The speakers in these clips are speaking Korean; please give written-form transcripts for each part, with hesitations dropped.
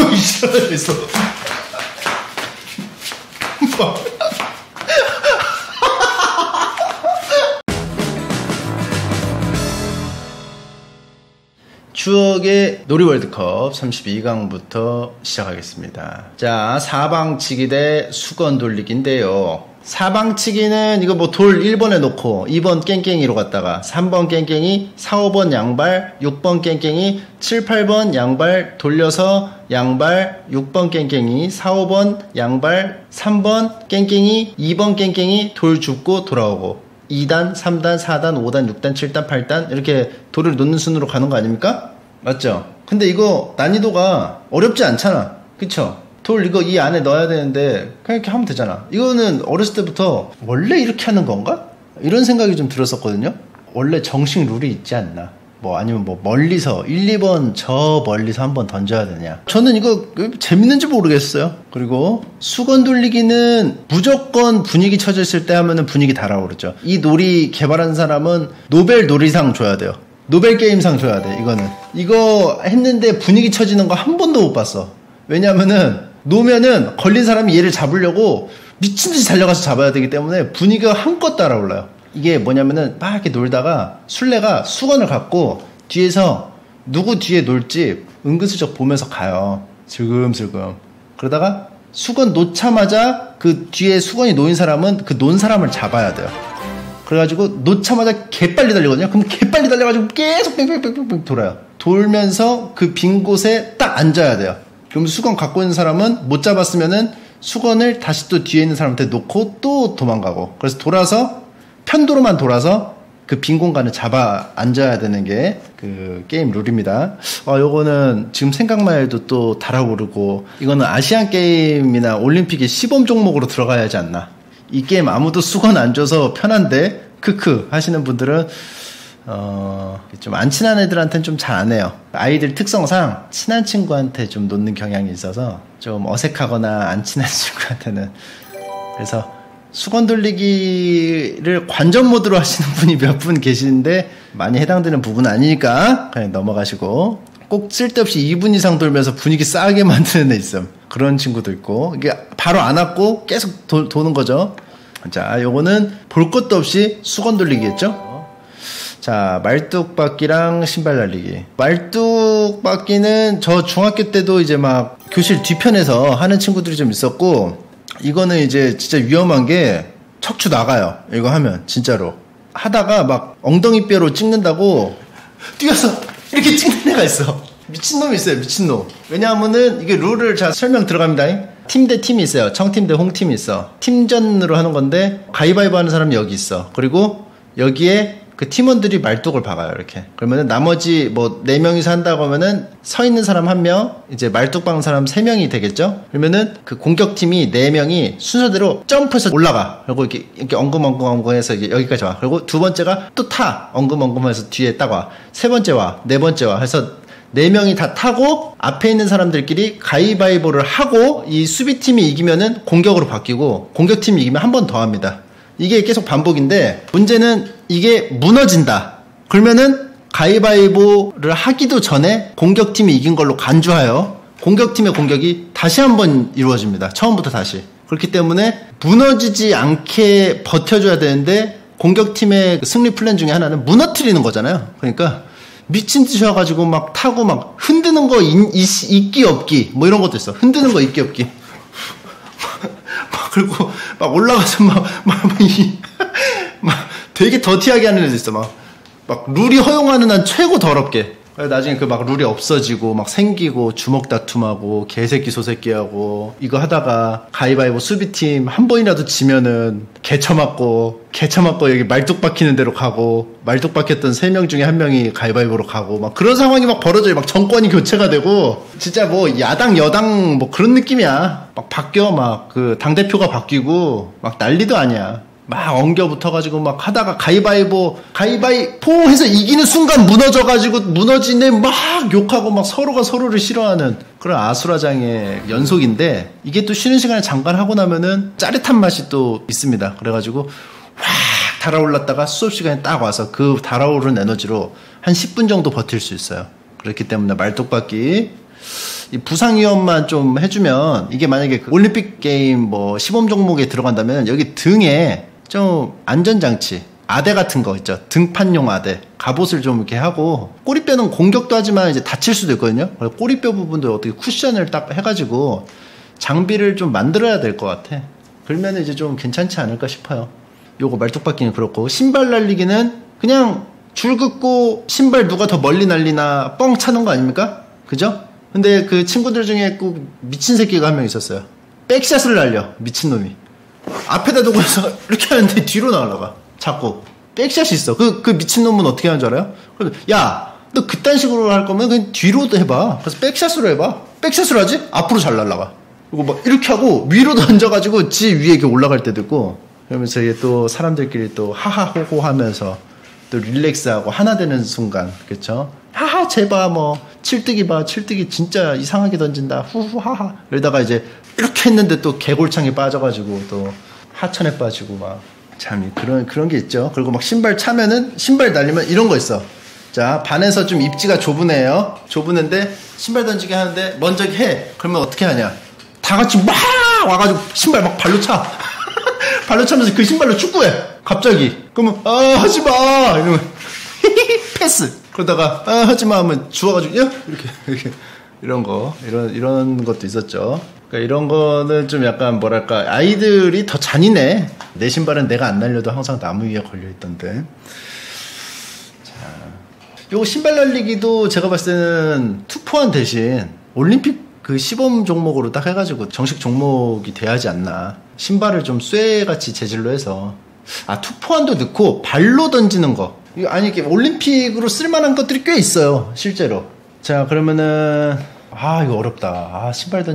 있어. 추억의 놀이 월드컵 32강부터 시작하겠습니다. 자, 사방치기 대 수건 돌리기인데요. 사방치기는 이거 뭐 돌 1번에 놓고 2번 깽깽이로 갔다가 3번 깽깽이, 4, 5번 양발, 6번 깽깽이, 7, 8번 양발 돌려서 양발, 6번 깽깽이, 4, 5번 양발, 3번 깽깽이, 2번 깽깽이 돌 줍고 돌아오고 2단, 3단, 4단, 5단, 6단, 7단, 8단 이렇게 돌을 놓는 순으로 가는 거 아닙니까? 맞죠? 근데 이거 난이도가 어렵지 않잖아. 그쵸? 돌 이거 이 안에 넣어야 되는데 그냥 이렇게 하면 되잖아. 이거는 어렸을 때부터 원래 이렇게 하는 건가? 이런 생각이 좀 들었었거든요. 원래 정식 룰이 있지 않나? 뭐 아니면 뭐 멀리서 1, 2번 저 멀리서 한번 던져야 되냐. 저는 이거 재밌는지 모르겠어요. 그리고 수건 돌리기는 무조건 분위기 쳐져 있을 때 하면은 분위기 달아오르죠. 이 놀이 개발한 사람은 노벨 놀이상 줘야 돼요. 노벨 게임상 줘야 돼. 이거는 이거 했는데 분위기 쳐지는 거 한 번도 못 봤어. 왜냐면은 놓으면은 걸린 사람이 얘를 잡으려고 미친듯이 달려가서 잡아야 되기 때문에 분위기가 한껏 달아올라요. 이게 뭐냐면은 막 이렇게 놀다가 술래가 수건을 갖고 뒤에서 누구 뒤에 놀지 은근슬쩍 보면서 가요. 슬금슬금. 그러다가 수건 놓자마자 그 뒤에 수건이 놓인 사람은 그 놓은 사람을 잡아야 돼요. 그래가지고 놓자마자 개빨리 달리거든요. 그럼 개빨리 달려가지고 계속 뺑뺑뺑뺑뺑 돌아요. 돌면서 그 빈 곳에 딱 앉아야 돼요. 그럼 수건 갖고 있는 사람은 못 잡았으면은 수건을 다시 또 뒤에 있는 사람한테 놓고 또 도망가고. 그래서 돌아서 편도로만 돌아서 그 빈 공간을 잡아 앉아야 되는 게 그 게임 룰입니다. 요거는 지금 생각만 해도 또 달아오르고 이거는 아시안 게임이나 올림픽의 시범 종목으로 들어가야 하지 않나. 이 게임 아무도 수건 안 줘서 편한데 크크 하시는 분들은 좀 안 친한 애들한테는 좀 잘 안 해요. 아이들 특성상 친한 친구한테 좀 놓는 경향이 있어서 좀 어색하거나 안 친한 친구한테는. 그래서 수건 돌리기를 관전 모드로 하시는 분이 몇 분 계시는데 많이 해당되는 부분은 아니니까 그냥 넘어가시고, 꼭 쓸데없이 2분 이상 돌면서 분위기 싸게 만드는 애 있음. 그런 친구도 있고, 이게 바로 안 왔고 계속 도는 거죠. 자, 요거는 볼 것도 없이 수건 돌리기겠죠. 자, 말뚝박기랑 신발 날리기. 말뚝박기는 저 중학교 때도 이제 막 교실 뒤편에서 하는 친구들이 좀 있었고, 이거는 이제 진짜 위험한 게 척추 나가요. 이거 하면 진짜로 하다가 막 엉덩이 뼈로 찍는다고 뛰어서 이렇게 찍는 애가 있어. 미친놈이 있어요. 미친놈. 왜냐하면은 이게 룰을 잘 설명 들어갑니다. 팀 대 팀이 있어요. 청팀 대 홍팀이 있어. 팀전으로 하는 건데 가위바위보 하는 사람이 여기 있어. 그리고 여기에 그 팀원들이 말뚝을 박아요. 이렇게. 그러면은 나머지 뭐 4명이서 한다고 하면은 서 있는 사람 1명, 이제 말뚝 박는 사람 3명이 되겠죠? 그러면은 그 공격팀이 4명이 순서대로 점프해서 올라가. 그리고 이렇게 엉금엉금해서 여기까지 와. 그리고 두 번째가 또 타. 엉금엉금해서 뒤에 딱 와. 세 번째 와. 네 번째 와. 해서 4명이 다 타고 앞에 있는 사람들끼리 가위바위보를 하고 이 수비팀이 이기면은 공격으로 바뀌고 공격팀이 이기면 한 번 더 합니다. 이게 계속 반복인데 문제는 이게 무너진다. 그러면은 가위바위보를 하기도 전에 공격팀이 이긴 걸로 간주하여 공격팀의 공격이 다시 한번 이루어집니다. 처음부터 다시. 그렇기 때문에 무너지지 않게 버텨줘야 되는데 공격팀의 승리 플랜 중에 하나는 무너뜨리는 거잖아요. 그러니까 미친 듯이 와가지고 막 타고 막 흔드는 거 있기 없기 뭐 이런 것도 있어. 흔드는 거 있기 없기. 그리고 막 올라가서 막 되게 더티하게 하는 애도 있어. 막 룰이 허용하는 한 최고 더럽게. 나중에 그 막 룰이 없어지고 막 생기고 주먹 다툼하고 개새끼 소새끼하고 이거 하다가 가위바위보 수비팀 한 번이라도 지면은 개쳐맞고 여기 말뚝 박히는 대로 가고 말뚝 박혔던 3명 중에 1명이 가위바위보로 가고 막 그런 상황이 막 벌어져요. 막 정권이 교체가 되고 진짜 뭐 야당 여당 뭐 그런 느낌이야. 막 바뀌어. 막 그 당대표가 바뀌고 막 난리도 아니야. 막 엉겨 붙어가지고 막 하다가 가위바위보 해서 이기는 순간 무너져가지고 무너지네 막 욕하고 막 서로가 서로를 싫어하는 그런 아수라장의 연속인데, 이게 또 쉬는 시간에 잠깐 하고 나면은 짜릿한 맛이 또 있습니다. 그래가지고 확 달아올랐다가 수업 시간에 딱 와서 그 달아오른 에너지로 한 10분 정도 버틸 수 있어요. 그렇기 때문에 말뚝박기. 이 부상 위험만 좀 해주면 이게 만약에 그 올림픽 게임 뭐 시범 종목에 들어간다면 여기 등에 좀 안전장치 아대 같은 거 있죠. 등판용 아대 갑옷을 좀 이렇게 하고 꼬리뼈는 공격도 하지만 이제 다칠 수도 있거든요. 그래서 꼬리뼈 부분도 어떻게 쿠션을 딱 해가지고 장비를 좀 만들어야 될 것 같아. 그러면 이제 좀 괜찮지 않을까 싶어요. 요거 말뚝박기는 그렇고 신발 날리기는 그냥 줄 긋고 신발 누가 더 멀리 날리나 뻥 차는 거 아닙니까? 그죠? 근데 그 친구들 중에 꼭 미친 새끼가 한 명 있었어요. 백샷을 날려 미친놈이 앞에다 두고 해서 이렇게 하는데 뒤로 나가려고 자꾸 백샷이 있어. 그 미친놈은 어떻게 하는 줄 알아요? 그래서 야 너 그딴 식으로 할 거면 그냥 뒤로도 해봐. 그래서 백샷으로 해봐. 백샷으로 하지? 앞으로 잘 날라가. 그리고 막 이렇게 하고 위로 던져가지고 지 위에 이렇게 올라갈 때도 있고 그러면서 이게 또 사람들끼리 또 하하호호 하면서 또 릴렉스하고 하나 되는 순간 그렇죠? 하하 제발 뭐 칠뜨기 봐 칠뜨기 진짜 이상하게 던진다 후후 하하 이러다가 이제 이렇게 했는데 또 개골창에 빠져가지고 또 하천에 빠지고 막 참 그런 게 있죠. 그리고 막 신발 차면은 신발 날리면 이런 거 있어. 자 반에서 좀 입지가 좁으네요. 좁은데 신발 던지게 하는데 먼저 해. 그러면 어떻게 하냐? 다 같이 막 와가지고 신발 막 발로 차. 발로 차면서 그 신발로 축구해. 갑자기. 그러면 하지마 이러면 패스. 그러다가 하지마 하면 주워가지고 이렇게 이런 것도 있었죠. 그러니까 이런 거는 좀 약간 뭐랄까 아이들이 더 잔인해. 내 신발은 내가 안 날려도 항상 나무 위에 걸려있던데. 자, 요 신발 날리기도 제가 봤을 때는 투포한 대신 올림픽 그 시범 종목으로 딱 해가지고 정식 종목이 돼야 하지 않나. 신발을 좀 쇠같이 재질로 해서 투포환도 넣고 발로 던지는 거 아니 이게 올림픽으로 쓸만한 것들이 꽤 있어요 실제로. 자 그러면은 이거 어렵다.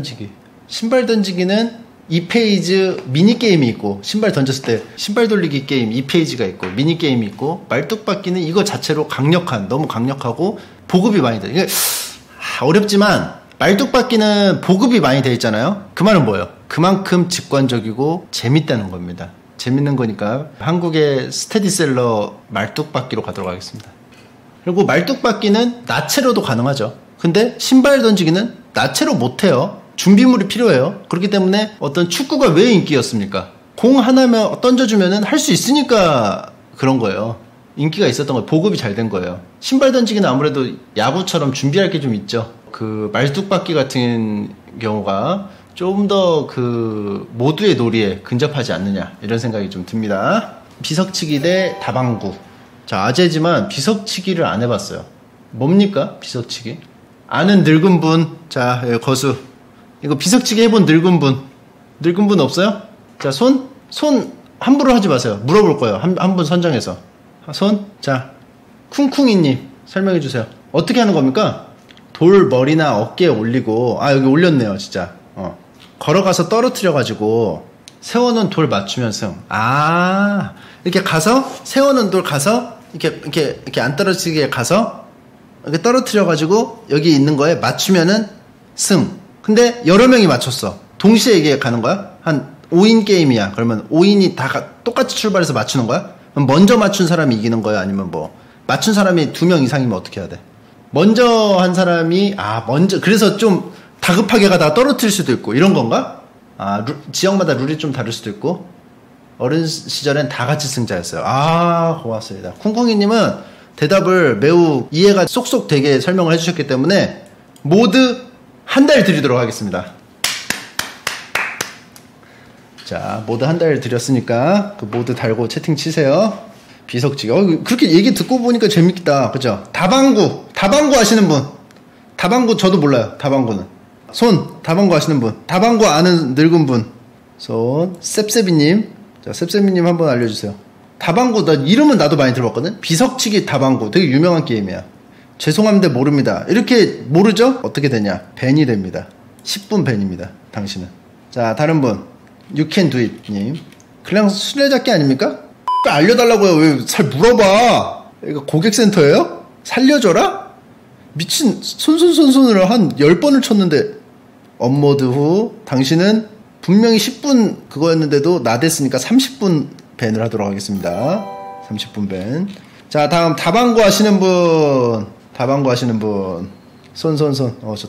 신발 던지기는 2페이지 미니게임이 있고 신발 던졌을 때 신발 돌리기 게임 2페이지가 있고 미니게임이 있고 말뚝박기는 이거 자체로 너무 강력하고 보급이 많이 돼. 이게 어렵지만 말뚝박기는 보급이 많이 돼 있잖아요. 그 말은 뭐예요? 그만큼 직관적이고 재밌다는 겁니다. 재밌는 거니까 한국의 스테디셀러 말뚝박기로 가도록 하겠습니다. 그리고 말뚝박기는 나체로도 가능하죠. 근데 신발 던지기는 나체로 못해요. 준비물이 필요해요. 그렇기 때문에 어떤 축구가 왜 인기였습니까? 공 하나면 던져주면은 할 수 있으니까 그런 거예요. 인기가 있었던 거예요. 보급이 잘 된 거예요. 신발 던지기는 아무래도 야구처럼 준비할 게 좀 있죠. 그 말뚝박기 같은 경우가 좀 더 그 모두의 놀이에 근접하지 않느냐 이런 생각이 좀 듭니다. 비석치기 대 다방구. 자 아재지만 비석치기를 안 해봤어요. 뭡니까 비석치기? 아는 늙은 분. 자 거수 이거 비석치기 해본 늙은 분 없어요? 자 손 함부로 하지 마세요. 물어볼 거예요. 한 분 선정해서 손. 자 쿵쿵이님 설명해 주세요. 어떻게 하는 겁니까? 돌 머리나 어깨에 올리고 여기 올렸네요 진짜. 걸어가서 떨어뜨려가지고 세워놓은 돌 맞추면 승. 이렇게 가서 세워놓은 돌 가서 이렇게 안 떨어지게 가서 이렇게 떨어뜨려가지고 여기 있는 거에 맞추면은 승. 근데 여러 명이 맞췄어. 동시에 이게 가는 거야? 한 5인 게임이야. 그러면 5인이 다 똑같이 출발해서 맞추는 거야? 그럼 먼저 맞춘 사람이 이기는 거야? 아니면 뭐 맞춘 사람이 2명 이상이면 어떻게 해야 돼? 먼저 한 사람이 그래서 좀 다급하게 가다가 떨어뜨릴 수도 있고 이런 건가? 지역마다 룰이 좀 다를 수도 있고. 어린 시절엔 다 같이 승자였어요. 고맙습니다. 쿵쿵이님은 대답을 매우 이해가 쏙쏙 되게 설명을 해주셨기 때문에 모두 한 달 드리도록 하겠습니다. 자 모두 한 달 드렸으니까 그 모두 달고 채팅 치세요. 비석치기. 그렇게 얘기 듣고 보니까 재밌다. 그죠? 다방구 아시는 분. 다방구 저도 몰라요. 다방구는. 손. 다방구 아시는 분. 다방구 아는 늙은 분. 손. 셉셉이님. 자, 셉셉이님 한번 알려주세요. 다방구, 이름은 나도 많이 들어봤거든? 비석치기 다방구. 되게 유명한 게임이야. 죄송합니다. 모릅니다. 이렇게 모르죠? 어떻게 되냐? 밴이 됩니다. 10분 밴입니다. 당신은. 자, 다른 분. You can do it 님. 그냥 술래잡기 아닙니까? 알려달라고요. 왜 잘 물어봐. 이거 고객센터예요? 살려줘라? 미친 손으로 한 10번을 쳤는데 업로드 후 당신은 분명히 10분 그거였는데도 나댔으니까 30분 밴을 하도록 하겠습니다. 30분 밴. 자 다음 다방구 하시는 분. 손. 좋다.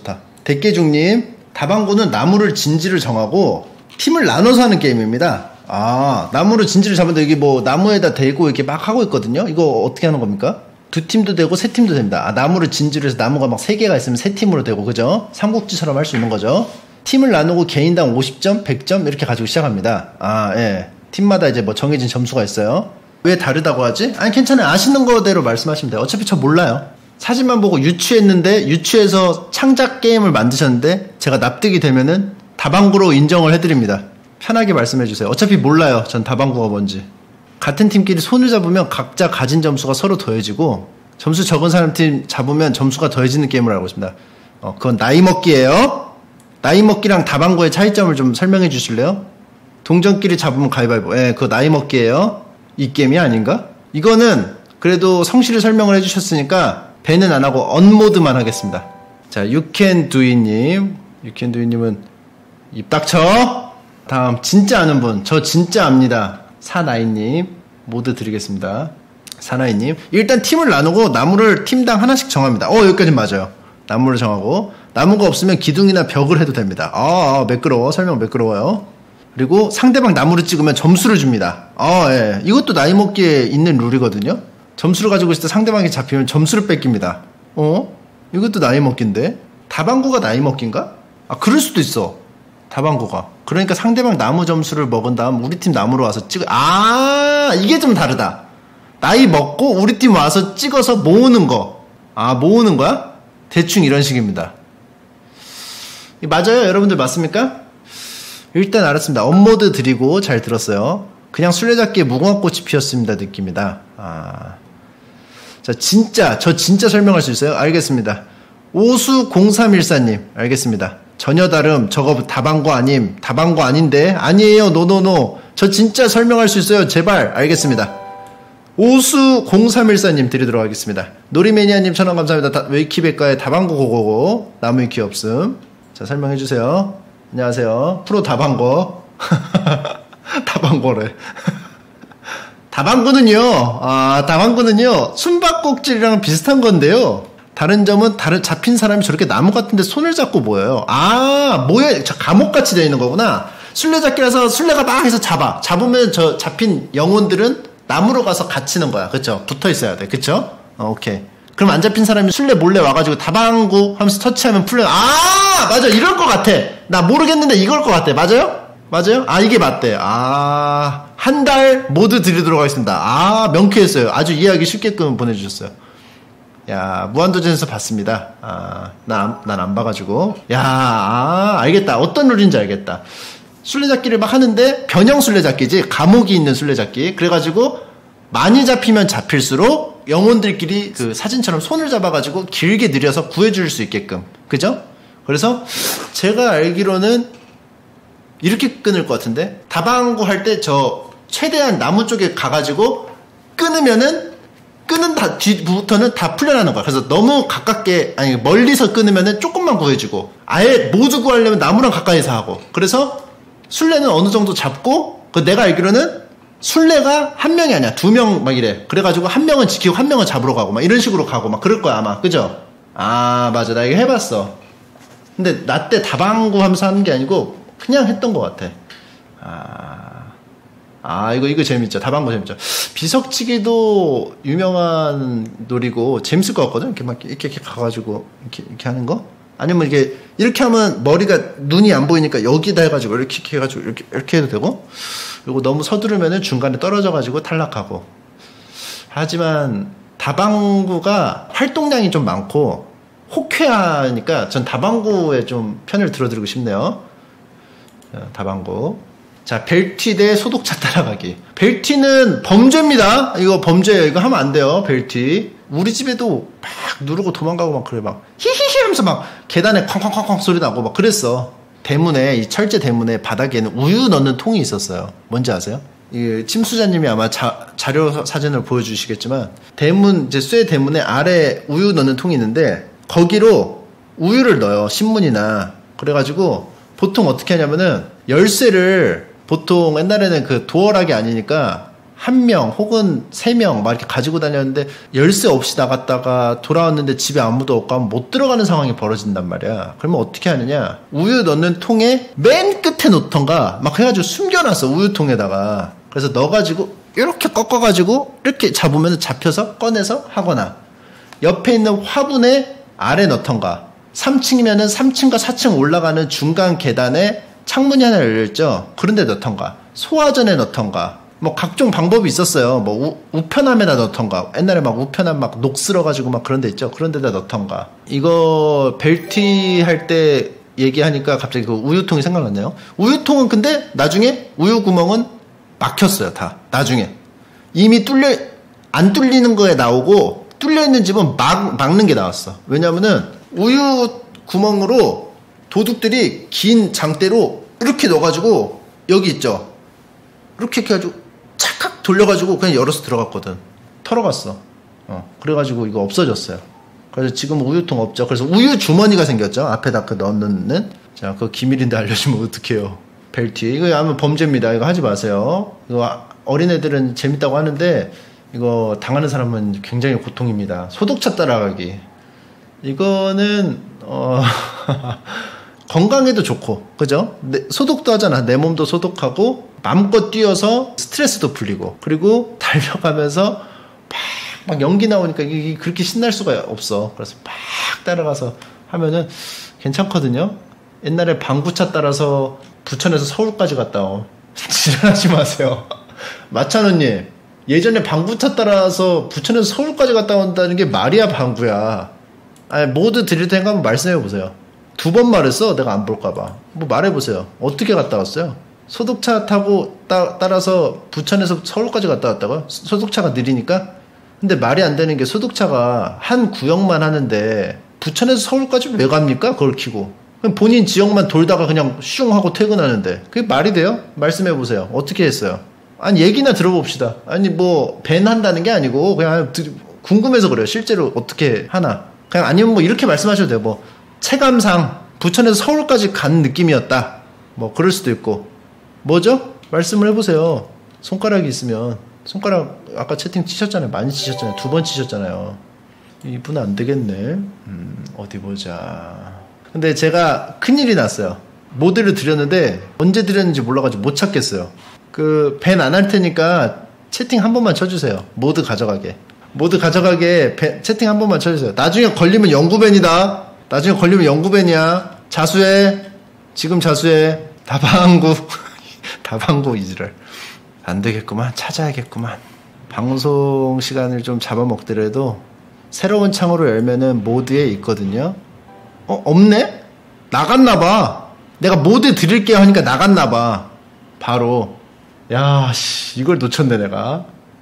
대깨중님, 다방구는 나무를 진지를 정하고 팀을 나눠서 하는 게임입니다. 아, 나무를 진지를 잡는데 이게 뭐 나무에다 대고 이렇게 막 하고 있거든요. 이거 어떻게 하는 겁니까? 두 팀도 되고 세 팀도 됩니다. 아, 나무를 진지를 해서 나무가 막 3개가 있으면 3팀으로 되고, 그죠? 삼국지처럼 할 수 있는 거죠. 팀을 나누고 개인당 50점, 100점 이렇게 가지고 시작합니다. 아, 예. 팀마다 이제 뭐 정해진 점수가 있어요. 왜 다르다고 하지? 아니, 괜찮아요. 아시는 거대로 말씀하시면 돼요. 어차피 저 몰라요. 사진만 보고 유추했는데, 유추해서 창작 게임을 만드셨는데 제가 납득이 되면은 다방구로 인정을 해드립니다. 편하게 말씀해주세요. 어차피 몰라요. 전 다방구가 뭔지. 같은 팀끼리 손을 잡으면 각자 가진 점수가 서로 더해지고, 점수 적은 사람 팀 잡으면 점수가 더해지는 게임을 알고 있습니다. 그건 나이 먹기예요. 나이 먹기랑 다방구의 차이점을 좀 설명해 주실래요? 동전끼리 잡으면 가위바위보. 예, 그거 나이 먹기예요. 이 게임이 아닌가? 이거는 그래도 성실히 설명을 해주셨으니까 배는 안 하고 언모드만 하겠습니다. 자, 유캔두이님. 유캔두이님은 입 닥쳐. 다음 진짜 아는 분. 저 진짜 압니다. 사나이님 모두 드리겠습니다. 사나이님, 일단 팀을 나누고 나무를 팀당 하나씩 정합니다. 여기까지 맞아요. 나무를 정하고, 나무가 없으면 기둥이나 벽을 해도 됩니다. 매끄러워. 설명 매끄러워요. 그리고 상대방 나무를 찍으면 점수를 줍니다. 예. 이것도 나이 먹기에 있는 룰이거든요. 점수를 가지고 있을 때 상대방이 잡히면 점수를 뺏깁니다. 이것도 나이 먹기인데? 다방구가 나이 먹기인가? 그럴 수도 있어. 다방구가. 그러니까 상대방 나무 점수를 먹은 다음 우리 팀 나무로 와서 이게 좀 다르다. 나이 먹고 우리 팀 와서 찍어서 모으는 거. 모으는 거야? 대충 이런 식입니다. 맞아요? 여러분들 맞습니까? 일단 알았습니다. 업모드 드리고 잘 들었어요. 그냥 술래잡기에 무궁화꽃이 피었습니다 느낌이다. 자, 저 진짜 설명할 수 있어요? 알겠습니다. 오수0314님, 알겠습니다. 전혀 다름, 저거 다방구 아님, 다방구 아닌데, 아니에요, 노노노. 저 진짜 설명할 수 있어요, 제발. 알겠습니다. 오수0314님 드리도록 하겠습니다. 노리매니아님 1000원 감사합니다. 웨이키백과의 다방구 고고고, 나무 위키 없음. 자, 설명해주세요. 안녕하세요. 프로 다방구. 다방구래. 다방구는요, 숨바꼭질이랑 비슷한 건데요. 다른 점은 잡힌 사람이 저렇게 나무 같은데 손을 잡고 모여요. 감옥같이 되어 있는 거구나. 술래잡기라서 술래가 막 해서 잡으면 저 잡힌 영혼들은 나무로 가서 갇히는 거야. 그쵸? 붙어 있어야 돼. 그쵸? 오케이. 그럼 안 잡힌 사람이 술래 몰래 와가지고 다방구 하면서 터치하면 풀려. 맞아. 이럴 것 같아. 나 모르겠는데 이걸 것 같아. 맞아요? 이게 맞대. 한 달 모두 드리도록 하겠습니다. 명쾌했어요. 아주 이해하기 쉽게끔 보내주셨어요. 야, 무한도전에서 봤습니다. 난 안 봐가지고. 알겠다. 어떤 룰인지 알겠다. 술래잡기를 막 하는데, 변형 술래잡기지. 감옥이 있는 술래잡기. 그래가지고, 많이 잡히면 잡힐수록, 영혼들끼리 그 사진처럼 손을 잡아가지고, 길게 느려서 구해줄 수 있게끔. 그죠? 그래서, 제가 알기로는, 이렇게 끊을 것 같은데, 다방구 할 때 최대한 나무 쪽에 가가지고, 끄는 뒤부터는 다 풀려나는 거야. 그래서 너무 멀리서 끊으면은 조금만 구해주고, 아예 모두 구하려면 나무랑 가까이서 하고. 그래서 술래는 어느 정도 잡고, 내가 알기로는 술래가 한 명이 아니야. 2명 막 이래. 그래가지고 한 명은 지키고 한 명은 잡으러 가고, 막 이런 식으로 가고, 막 그럴 거야, 아마. 그죠? 맞아. 나 이거 해봤어. 근데 나 때 다방구 하면서 하는 게 아니고, 그냥 했던 것 같아. 이거 재밌죠. 다방구 재밌죠. 비석치기도 유명한 놀이고 재밌을 것 같거든. 이렇게 가가지고 이렇게 하는 거. 아니면 이렇게 하면 머리가 눈이 안 보이니까 여기다 해가지고 이렇게 해가지고 이렇게 해도 되고. 그리고 너무 서두르면은 중간에 떨어져가지고 탈락하고. 하지만 다방구가 활동량이 좀 많고 호쾌하니까 전 다방구에 좀 편을 들어드리고 싶네요. 다방구. 자, 벨티 대 소독차 따라가기. 벨티는 범죄입니다. 이거 범죄예요. 이거 하면 안 돼요. 벨티. 우리 집에도 막 누르고 도망가고 막 그래. 막 히히히 하면서 막 계단에 쾅쾅쾅쾅 소리 나고 막 그랬어. 이 철제 대문에 바닥에는 우유 넣는 통이 있었어요. 뭔지 아세요? 이 침수자님이 아마 자료 사진을 보여주시겠지만, 쇠 대문에 아래 우유 넣는 통이 있는데, 거기로 우유를 넣어요. 신문이나. 그래가지고, 보통 어떻게 하냐면은, 열쇠를 보통 옛날에는 그 도어락이 아니니까 한 명 혹은 3명 막 이렇게 가지고 다녔는데 열쇠 없이 나갔다가 돌아왔는데 집에 아무도 없고 하면 못 들어가는 상황이 벌어진단 말이야. 그러면 어떻게 하느냐? 우유 넣는 통에 맨 끝에 놓던가 막 해가지고 숨겨놨어, 우유통에다가. 그래서 넣어가지고 이렇게 꺾어가지고 이렇게 잡으면 잡혀서 꺼내서 하거나, 옆에 있는 화분에 아래 넣던가, 3층이면은 3층과 4층 올라가는 중간 계단에 창문이 하나 열려있죠. 그런데 넣던가, 소화전에 넣던가, 뭐 각종 방법이 있었어요. 뭐 우편함에다 넣던가, 옛날에 막 우편함 막 녹슬어가지고 막 그런 데 있죠. 그런 데다 넣던가. 이거 벨티 할 때 얘기하니까 갑자기 그 우유통이 생각났네요. 우유통은 근데 나중에 우유 구멍은 막혔어요. 다 나중에 이미 안 뚫리는 거에 나오고, 뚫려있는 집은 막는 게 나왔어. 왜냐면은 우유 구멍으로 도둑들이 긴 장대로 이렇게 넣어가지고, 여기 있죠, 이렇게 해가지고 착각 돌려가지고 그냥 열어서 들어갔거든. 털어갔어. 그래가지고 이거 없어졌어요. 그래서 지금 우유통 없죠. 그래서 우유 주머니가 생겼죠, 앞에다 그 넣는. 자, 그거 기밀인데 알려주면 어떡해요. 벨트 이거 하면 범죄입니다. 이거 하지 마세요. 이거 어린애들은 재밌다고 하는데 이거 당하는 사람은 굉장히 고통입니다. 소독차 따라가기, 이거는 건강에도 좋고, 그죠? 소독도 하잖아. 내 몸도 소독하고 마음껏 뛰어서 스트레스도 풀리고, 그리고 달려가면서 막 연기 나오니까 이게 그렇게 신날 수가 없어. 그래서 막 따라가서 하면은 괜찮거든요. 옛날에 방구차 따라서 부천에서 서울까지 갔다 오. 지랄하지 마세요. 마찬호님, 예전에 방구차 따라서 부천에서 서울까지 갔다 온다는 게 말이야 방구야. 아니, 모두 드릴 테니까 한번 말씀해보세요. 2번 말했어, 내가 안 볼까봐. 뭐 말해보세요. 어떻게 갔다 왔어요? 소독차 타고 따라서 부천에서 서울까지 갔다 왔다고요? 소독차가 느리니까? 근데 말이 안 되는 게, 소독차가 한 구역만 하는데 부천에서 서울까지 왜 갑니까? 그걸 키고. 그럼 본인 지역만 돌다가 그냥 슝 하고 퇴근하는데 그게 말이 돼요? 말씀해보세요. 어떻게 했어요? 아니, 얘기나 들어봅시다. 아니, 뭐 밴 한다는 게 아니고 그냥 궁금해서 그래요. 실제로 어떻게 하나. 그냥, 아니면 뭐 이렇게 말씀하셔도 돼요. 뭐 체감상 부천에서 서울까지 간 느낌이었다, 뭐 그럴 수도 있고. 뭐죠? 말씀을 해보세요. 손가락이 있으면. 손가락 아까 채팅 치셨잖아요. 많이 치셨잖아요. 2번 치셨잖아요. 이분 안 되겠네. 어디 보자. 근데 제가 큰일이 났어요. 모델을 드렸는데 언제 드렸는지 몰라가지고 못 찾겠어요. 그 밴 안 할 테니까 채팅 한 번만 쳐주세요. 모두 가져가게 채팅 한 번만 쳐주세요. 나중에 걸리면 영구밴이다. 나중에 걸리면 영구밴이야. 자수해. 지금 자수해. 다방구 이지랄. 안 되겠구만. 찾아야겠구만. 방송 시간을 좀 잡아먹더라도 새로운 창으로 열면은 모드에 있거든요. 없네? 나갔나봐. 내가 모드 드릴게요 하니까 나갔나봐. 바로. 야, 씨, 이걸 놓쳤네, 내가.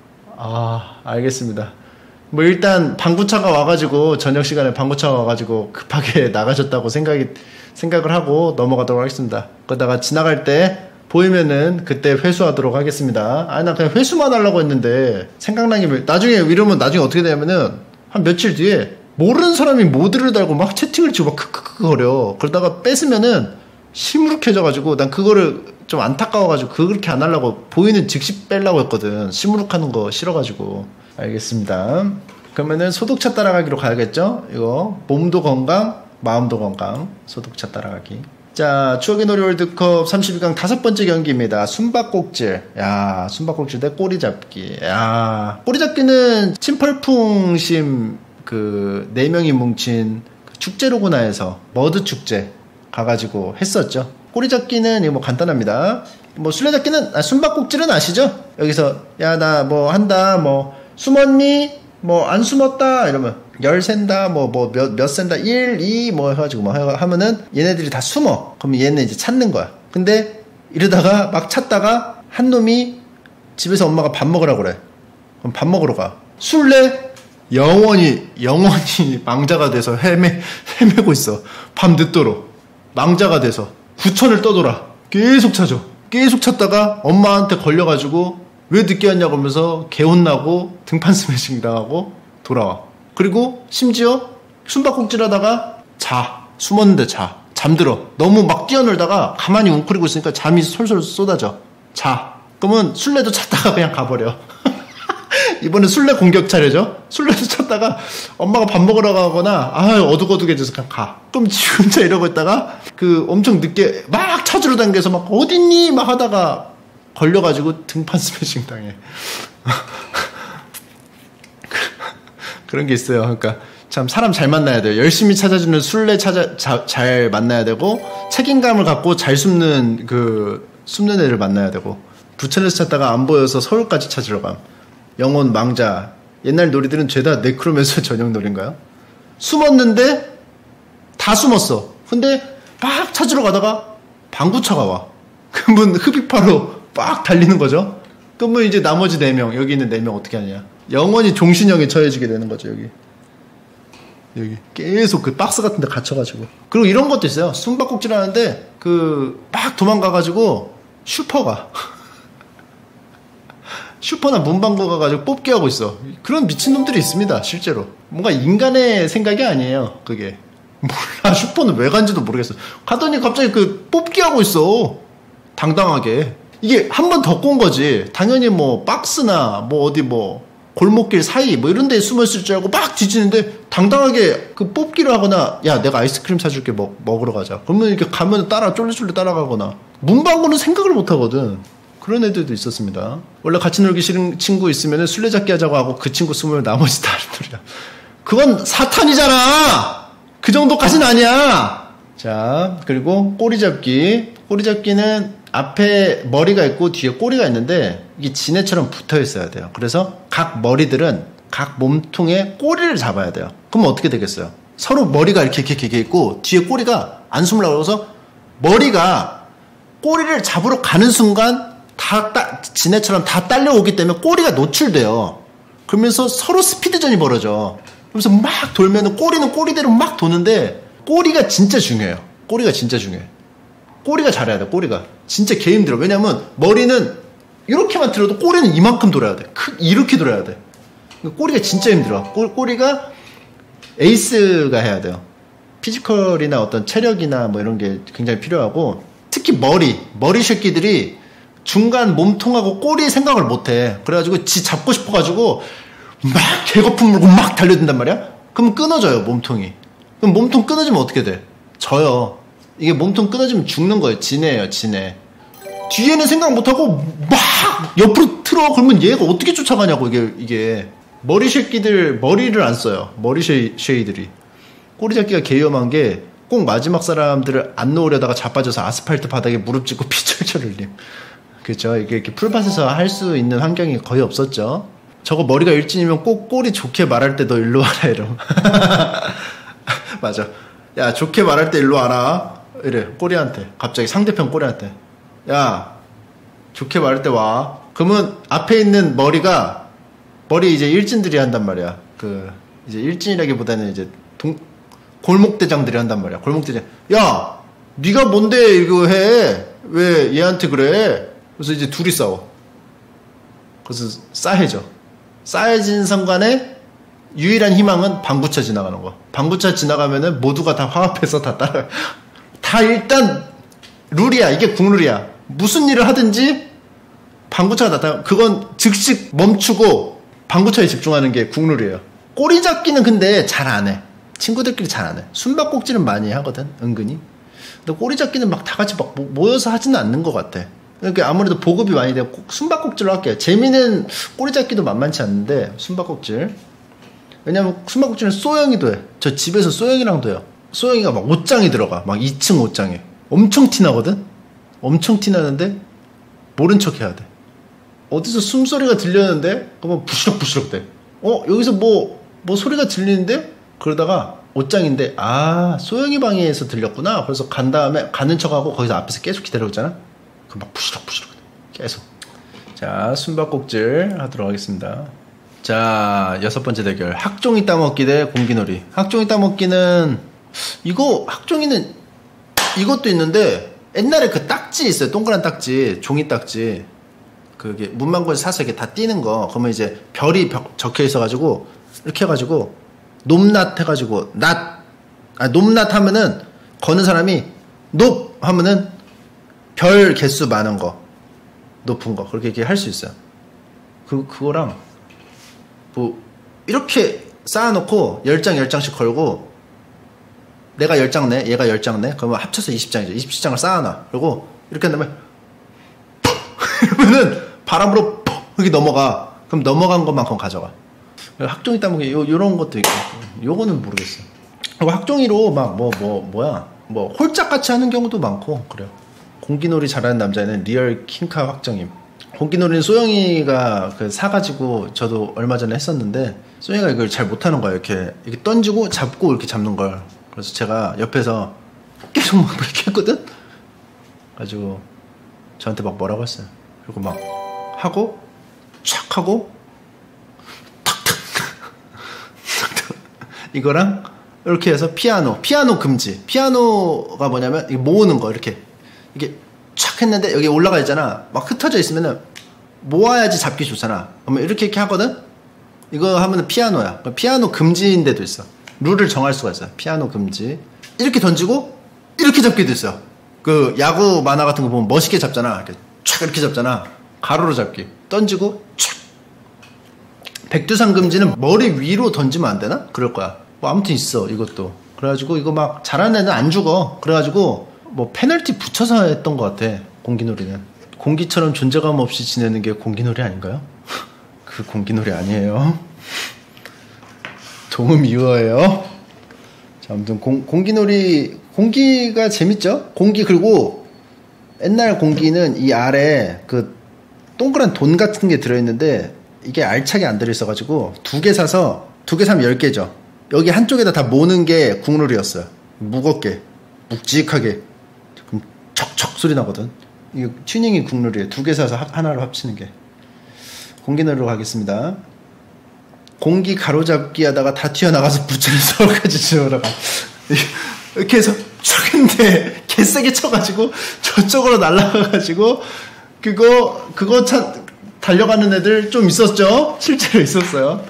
알겠습니다. 뭐, 일단, 방구차가 와가지고, 저녁 시간에 방구차가 와가지고, 급하게 나가셨다고 생각을 하고 넘어가도록 하겠습니다. 그러다가 지나갈 때, 보이면은, 그때 회수하도록 하겠습니다. 나 그냥 회수만 하려고 했는데, 생각나게, 나중에, 이러면 나중에 어떻게 되냐면은, 한 며칠 뒤에, 모르는 사람이 모드를 달고 막 채팅을 치고 막 크크크 거려. 그러다가 뺏으면은, 시무룩해져가지고, 난 그거를 좀 안타까워가지고, 그렇게 안 하려고, 보이는 즉시 빼려고 했거든. 시무룩하는 거 싫어가지고. 알겠습니다. 그러면은 소독차 따라가기로 가야겠죠? 이거 몸도 건강, 마음도 건강. 소독차 따라가기. 자, 추억의 놀이 월드컵 32강 5번째 경기입니다. 숨바꼭질. 야, 숨바꼭질 대 꼬리잡기. 야, 꼬리잡기는 침펄풍심 4명이 뭉친 축제로구나 해서 머드 축제 가가지고 했었죠. 꼬리잡기는 이거 뭐 간단합니다. 뭐 술래잡기는, 숨바꼭질은 아시죠? 여기서 야, 나 뭐 한다, 뭐 숨었니? 뭐 안 숨었다 이러면 열 센다, 몇 센다, 1, 2 뭐 해가지고 뭐 하면은 얘네들이 다 숨어. 그럼 얘네 이제 찾는 거야. 근데 이러다가 막 찾다가 한 놈이 집에서 엄마가 밥 먹으라고 그래. 그럼 밥 먹으러 가. 술래 영원히 망자가 돼서 헤매고 있어. 밤 늦도록 망자가 돼서 구천을 떠돌아. 계속 찾아. 계속 찾다가 엄마한테 걸려가지고 왜 늦게 왔냐고 하면서 개혼나고 등판 스매싱 당하고 돌아와. 그리고 심지어 숨바꼭질 하다가 숨었는데 잠들어. 너무 막 뛰어놀다가 가만히 웅크리고 있으니까 잠이 솔솔 쏟아져. 그러면 술래도 찾다가 그냥 가버려. 이번에 술래 공격 차례죠. 술래도 쳤다가 엄마가 밥 먹으러 가거나 어둑어둑해져서 그냥 가. 그럼 지 혼자 이러고 있다가 그 엄청 늦게 막 찾으러 다니면서 막 어딨니 막 하다가 걸려가지고 등판 스매싱 당해. 그런 게 있어요. 그러니까 참 사람 잘 만나야 돼요. 열심히 찾아주는 술래 잘 만나야 되고, 책임감을 갖고 잘 숨는 애를 만나야 되고, 부천에서 찾다가 안 보여서 서울까지 찾으러 감. 영혼, 망자. 옛날 놀이들은 죄다 네크로맨서 전용 놀인가요? 숨었는데 다 숨었어. 근데 막 찾으러 가다가 방구차가 와. 그러면 흡입하러 막 달리는 거죠. 그러면 이제 나머지 4명, 여기 있는 4명 어떻게 하냐. 영원히 종신형에 처해지게 되는 거죠, 여기. 계속 그 박스 같은 데 갇혀가지고. 그리고 이런 것도 있어요. 숨바꼭질 하는데, 막 도망가가지고, 슈퍼가. 슈퍼나 문방구 가가지고 뽑기 하고 있어. 그런 미친놈들이 있습니다, 실제로. 뭔가 인간의 생각이 아니에요, 그게. 몰라, 슈퍼는 왜 간지도 모르겠어. 가더니 갑자기 뽑기 하고 있어. 당당하게. 이게 한 번 더 꼰 거지. 당연히 뭐, 박스나, 어디 골목길 사이 이런 데에 숨어있을 줄 알고 막 뒤지는데 당당하게 뽑기를 하거나, 야 내가 아이스크림 사줄게 먹으러 가자. 그러면 이렇게 가면 쫄래쫄래 따라가거나. 문방구는 생각을 못 하거든. 그런 애들도 있었습니다. 원래 같이 놀기 싫은 친구 있으면 술래잡기 하자고 하고 그 친구 숨으면 나머지 다 놀이야. 그건 사탄이잖아. 그 정도까지는 아니야. 자, 그리고 꼬리잡기. 꼬리잡기는 앞에 머리가 있고 뒤에 꼬리가 있는데 이게 지네처럼 붙어 있어야 돼요. 그래서 각 머리들은 각 몸통에 꼬리를 잡아야 돼요. 그럼 어떻게 되겠어요? 서로 머리가 이렇게 있고 뒤에 꼬리가 안 숨으려고 해서 머리가 꼬리를 잡으러 가는 순간 지네처럼 다 딸려오기 때문에 꼬리가 노출돼요. 그러면서 서로 스피드전이 벌어져. 그러면서 막 돌면은 꼬리는 꼬리대로 막 도는데 꼬리가 진짜 중요해요. 꼬리가 진짜 중요해. 꼬리가 잘해야 돼. 꼬리가 진짜 개 힘들어. 왜냐면 머리는 이렇게만 들어도 꼬리는 이만큼 돌아야 돼. 이렇게 돌아야 돼. 꼬리가 진짜 힘들어. 꼬리가 에이스가 해야 돼요. 피지컬이나 어떤 체력이나 이런 게 굉장히 필요하고, 특히 머리 새끼들이 중간 몸통하고 꼬리 생각을 못해. 그래가지고 지 잡고 싶어가지고 막 개거품 물고 막 달려든단 말이야. 그럼 끊어져요, 몸통이. 그럼 몸통 끊어지면 어떻게 돼? 져요. 이게 몸통 끊어지면 죽는 거예요. 지네예요, 지네. 뒤에는 생각 못하고 막 옆으로 틀어. 그러면 얘가 어떻게 쫓아가냐고. 이게 머리 새끼들 머리를 안 써요. 머리 쉐이들이. 꼬리잡기가 개 위험한 게 꼭 마지막 사람들을 안 놓으려다가 자빠져서 아스팔트 바닥에 무릎 짚고 피철철 흘림. 그렇죠. 이게 이렇게 풀밭에서 할 수 있는 환경이 거의 없었죠. 저거 머리가 일진이면 꼭 꼬리 좋게 말할 때 너 일로 와라 이러면. 맞아. 야, 좋게 말할 때 일로 와라. 이래. 꼬리한테. 갑자기 상대편 꼬리한테. 야, 좋게 말할 때 와. 그러면 앞에 있는 머리 이제 일진들이 한단 말이야. 이제 일진이라기보다는 이제 골목대장들이 한단 말이야. 골목대장. 야, 네가 뭔데 이거 해? 왜 얘한테 그래? 그래서 이제 둘이 싸워. 그래서 싸해져. 싸해진 순간에 유일한 희망은 방구차 지나가는 거. 방구차 지나가면은 모두가 다 화합해서 다 따라. 다 일단 룰이야. 이게 국룰이야. 무슨 일을 하든지 방구차가 나타나면 그건 즉시 멈추고 방구차에 집중하는 게 국룰이에요. 꼬리 잡기는 근데 잘 안 해. 친구들끼리 잘 안 해. 숨바꼭질은 많이 하거든, 은근히. 근데 꼬리 잡기는 막 다 같이 막 모여서 하지는 않는 것 같아. 그러니까 아무래도 보급이 많이 되고 숨바꼭질로 할게요. 재미는 꼬리 잡기도 만만치 않는데 숨바꼭질. 왜냐면 숨바꼭질은 쏘영이도 해. 저 집에서 쏘영이랑도 해요. 쏘영이가 막 옷장이 들어가. 막 2층 옷장에. 엄청 티나거든? 엄청 티나는데 모른 척 해야 돼. 어디서 숨소리가 들렸는데 그러면 부시럭부시럭 돼. 여기서 뭐 소리가 들리는데? 그러다가 옷장인데 쏘영이 방에서 들렸구나. 그래서 간 다음에 가는 척하고 거기서 앞에서 계속 기다려오잖아. 그 막 부시럭부시럭 계속. 자, 숨바꼭질 하도록 하겠습니다. 자, 6번째 대결. 학종이 따먹기 대 공기놀이. 학종이 따먹기는 학종이는 이것도 있는데 옛날에 그 딱지 있어요. 동그란 딱지, 종이 딱지. 그게 문방구에서 사서 이렇게 다 띄는 거. 그러면 이제 별이 적혀 있어가지고 이렇게 해가지고 높낮 해가지고 높낮 하면은 거는 사람이 높 하면은 별 개수 많은 거, 높은 거 그렇게 할 수 있어요. 그거랑 뭐 이렇게 쌓아놓고 10장 10장씩 걸고 내가 10장 내 얘가 10장 내 그러면 합쳐서 20장이죠. 20장을 쌓아놔. 그리고 이렇게 한 다음에 이러면은 바람으로 여기 넘어가. 그럼 넘어간 것만큼 가져가. 학종이 따먹기 요런 것도 있고 요거는 모르겠어. 그리고 학종이로 막 뭐야 홀짝같이 하는 경우도 많고 그래요. 공기놀이 잘하는 남자애는 리얼 킹카 확정임. 공기놀이는 소영이가 사가지고 저도 얼마 전에 했었는데 소영이가 이걸 잘 못하는 거예요. 이렇게 던지고 잡고 이렇게 잡는 걸. 그래서 제가 옆에서 계속 막 이렇게 했거든. 가지고 저한테 막 뭐라고 했어요. 그리고 막 하고 촥 하고 탁탁 이거랑 이렇게 해서 피아노 금지. 피아노가 뭐냐면 이게 모으는 거 이렇게 이게 촥 했는데 여기 올라가 있잖아. 막 흩어져 있으면은 모아야지 잡기 좋잖아. 그러면 이렇게 하거든. 이거 하면은 피아노야. 피아노 금지인 데도 있어. 룰을 정할 수가 있어요. 피아노 금지. 이렇게 던지고 이렇게 잡기도 있어. 그 야구 만화 같은 거 보면 멋있게 잡잖아. 이렇게 촥 이렇게 잡잖아. 가로로 잡기. 던지고 촥. 백두산 금지는 머리 위로 던지면 안 되나? 그럴 거야. 뭐 아무튼 있어 이것도. 그래가지고 이거 막 잘하는 애는 안 죽어. 그래가지고 뭐 페널티 붙여서 했던 것 같아. 공기놀이는. 공기처럼 존재감 없이 지내는 게 공기놀이 아닌가요? 그 공기놀이 아니에요. 동음이어예요. 자, 아무튼 공기놀이 공기가 재밌죠? 공기. 그리고 옛날 공기는 이 아래 그 동그란 돈 같은 게 들어있는데 이게 알차게 안 들어있어가지고 두 개 사면 10개죠. 여기 한쪽에다 다 모는 게 국룰이었어요. 무겁게 묵직하게 그럼 척척 소리 나거든. 이거 튜닝이 국룰이에요. 두 개 사서 하나로 합치는 게. 공기놀이로 가겠습니다. 공기 가로잡기 하다가 다 튀어나가서 부채를 서울까지 지어라가 이렇게 해서 촥 했는데 개세게 쳐가지고 저쪽으로 날아가가지고 그거 달려가는 애들 좀 있었죠? 실제로 있었어요.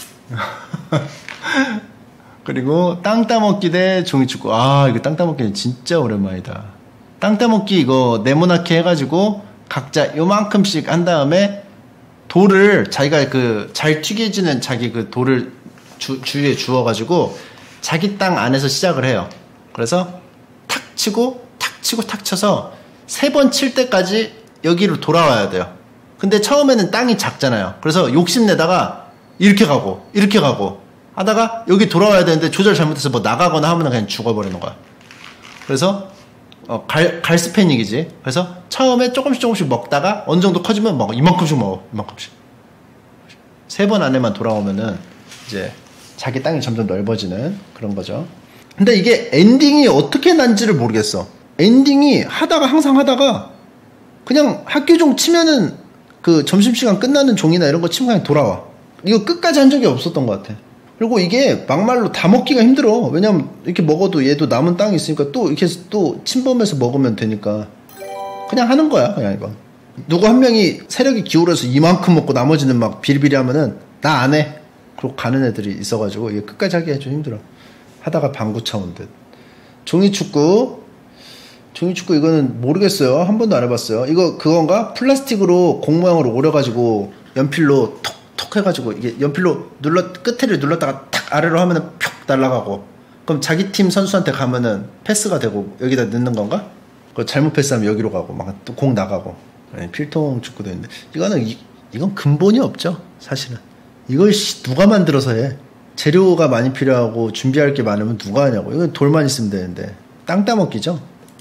그리고 땅 따먹기 대 종이축구. 아, 이거 땅 따먹기는 진짜 오랜만이다. 땅 따먹기 이거 네모나게 해가지고 각자 요만큼씩 한 다음에 돌을 자기가 잘 튀겨지는 자기 그 돌을 주위에 주워가지고 자기 땅 안에서 시작을 해요. 그래서 탁 치고 탁 쳐서 3번 칠 때까지 여기로 돌아와야 돼요. 근데 처음에는 땅이 작잖아요. 그래서 욕심내다가 이렇게 가고 하다가 여기 돌아와야 되는데 조절 잘못해서 뭐 나가거나 하면 그냥 죽어버리는 거야. 그래서 갈스패닉이지. 그래서 처음에 조금씩 먹다가 어느 정도 커지면 먹어. 이만큼씩 먹어. 이만큼씩. 3번 안에만 돌아오면은 이제 자기 땅이 점점 넓어지는 그런 거죠. 근데 이게 엔딩이 어떻게 난지를 모르겠어. 엔딩이 항상 하다가 그냥 학교종 치면은 그 점심시간 끝나는 종이나 이런 거 치면 그냥 돌아와. 이거 끝까지 한 적이 없었던 것 같아. 그리고 이게 막말로 다 먹기가 힘들어. 왜냐면 이렇게 먹어도 얘도 남은 땅이 있으니까 또 이렇게 또 침범해서 먹으면 되니까 그냥 하는 거야. 그냥 이거 누구 한 명이 세력이 기울어서 이만큼 먹고 나머지는 막 비리비리 하면은 나 안 해. 그러고 가는 애들이 있어가지고 이게 끝까지 하기가 좀 힘들어. 하다가 방구 차온 듯. 종이축구 이거는 모르겠어요. 한 번도 안 해봤어요. 이거 그건가? 플라스틱으로 공 모양으로 오려가지고 연필로 톡 해가지고 이게 연필로 끝에를 눌렀다가 탁 아래로 하면은 푹 날아가고 그럼 자기 팀 선수한테 가면은 패스가 되고 여기다 넣는 건가? 그거 잘못 패스하면 여기로 가고 막 또 공 나가고. 아니, 필통 축구도 있는데 이건 근본이 없죠. 사실은 이걸 누가 만들어서 해. 재료가 많이 필요하고 준비할 게 많으면 누가 하냐고. 이건 돌만 있으면 되는데. 땅 따먹기죠.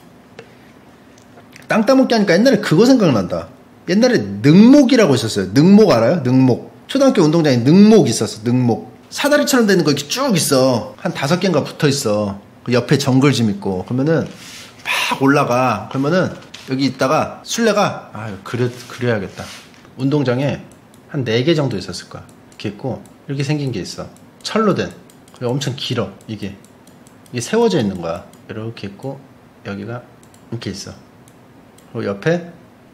땅 따먹기 하니까 옛날에 그거 생각난다. 옛날에 능목이라고 있었어요. 능목 알아요? 능목. 초등학교 운동장에 능목 있었어. 능목. 사다리처럼 되는 거 이렇게 쭉 있어. 한 5개인가 붙어 있어. 그 옆에 정글짐 있고. 그러면은 막 올라가. 그러면은 여기 있다가 술래가 그래야겠다. 운동장에 한 4개 정도 있었을 거야. 이렇게 있고 이렇게 생긴 게 있어. 철로 된. 엄청 길어. 이게 세워져 있는 거야. 이렇게 있고 여기가 이렇게 있어. 그리고 옆에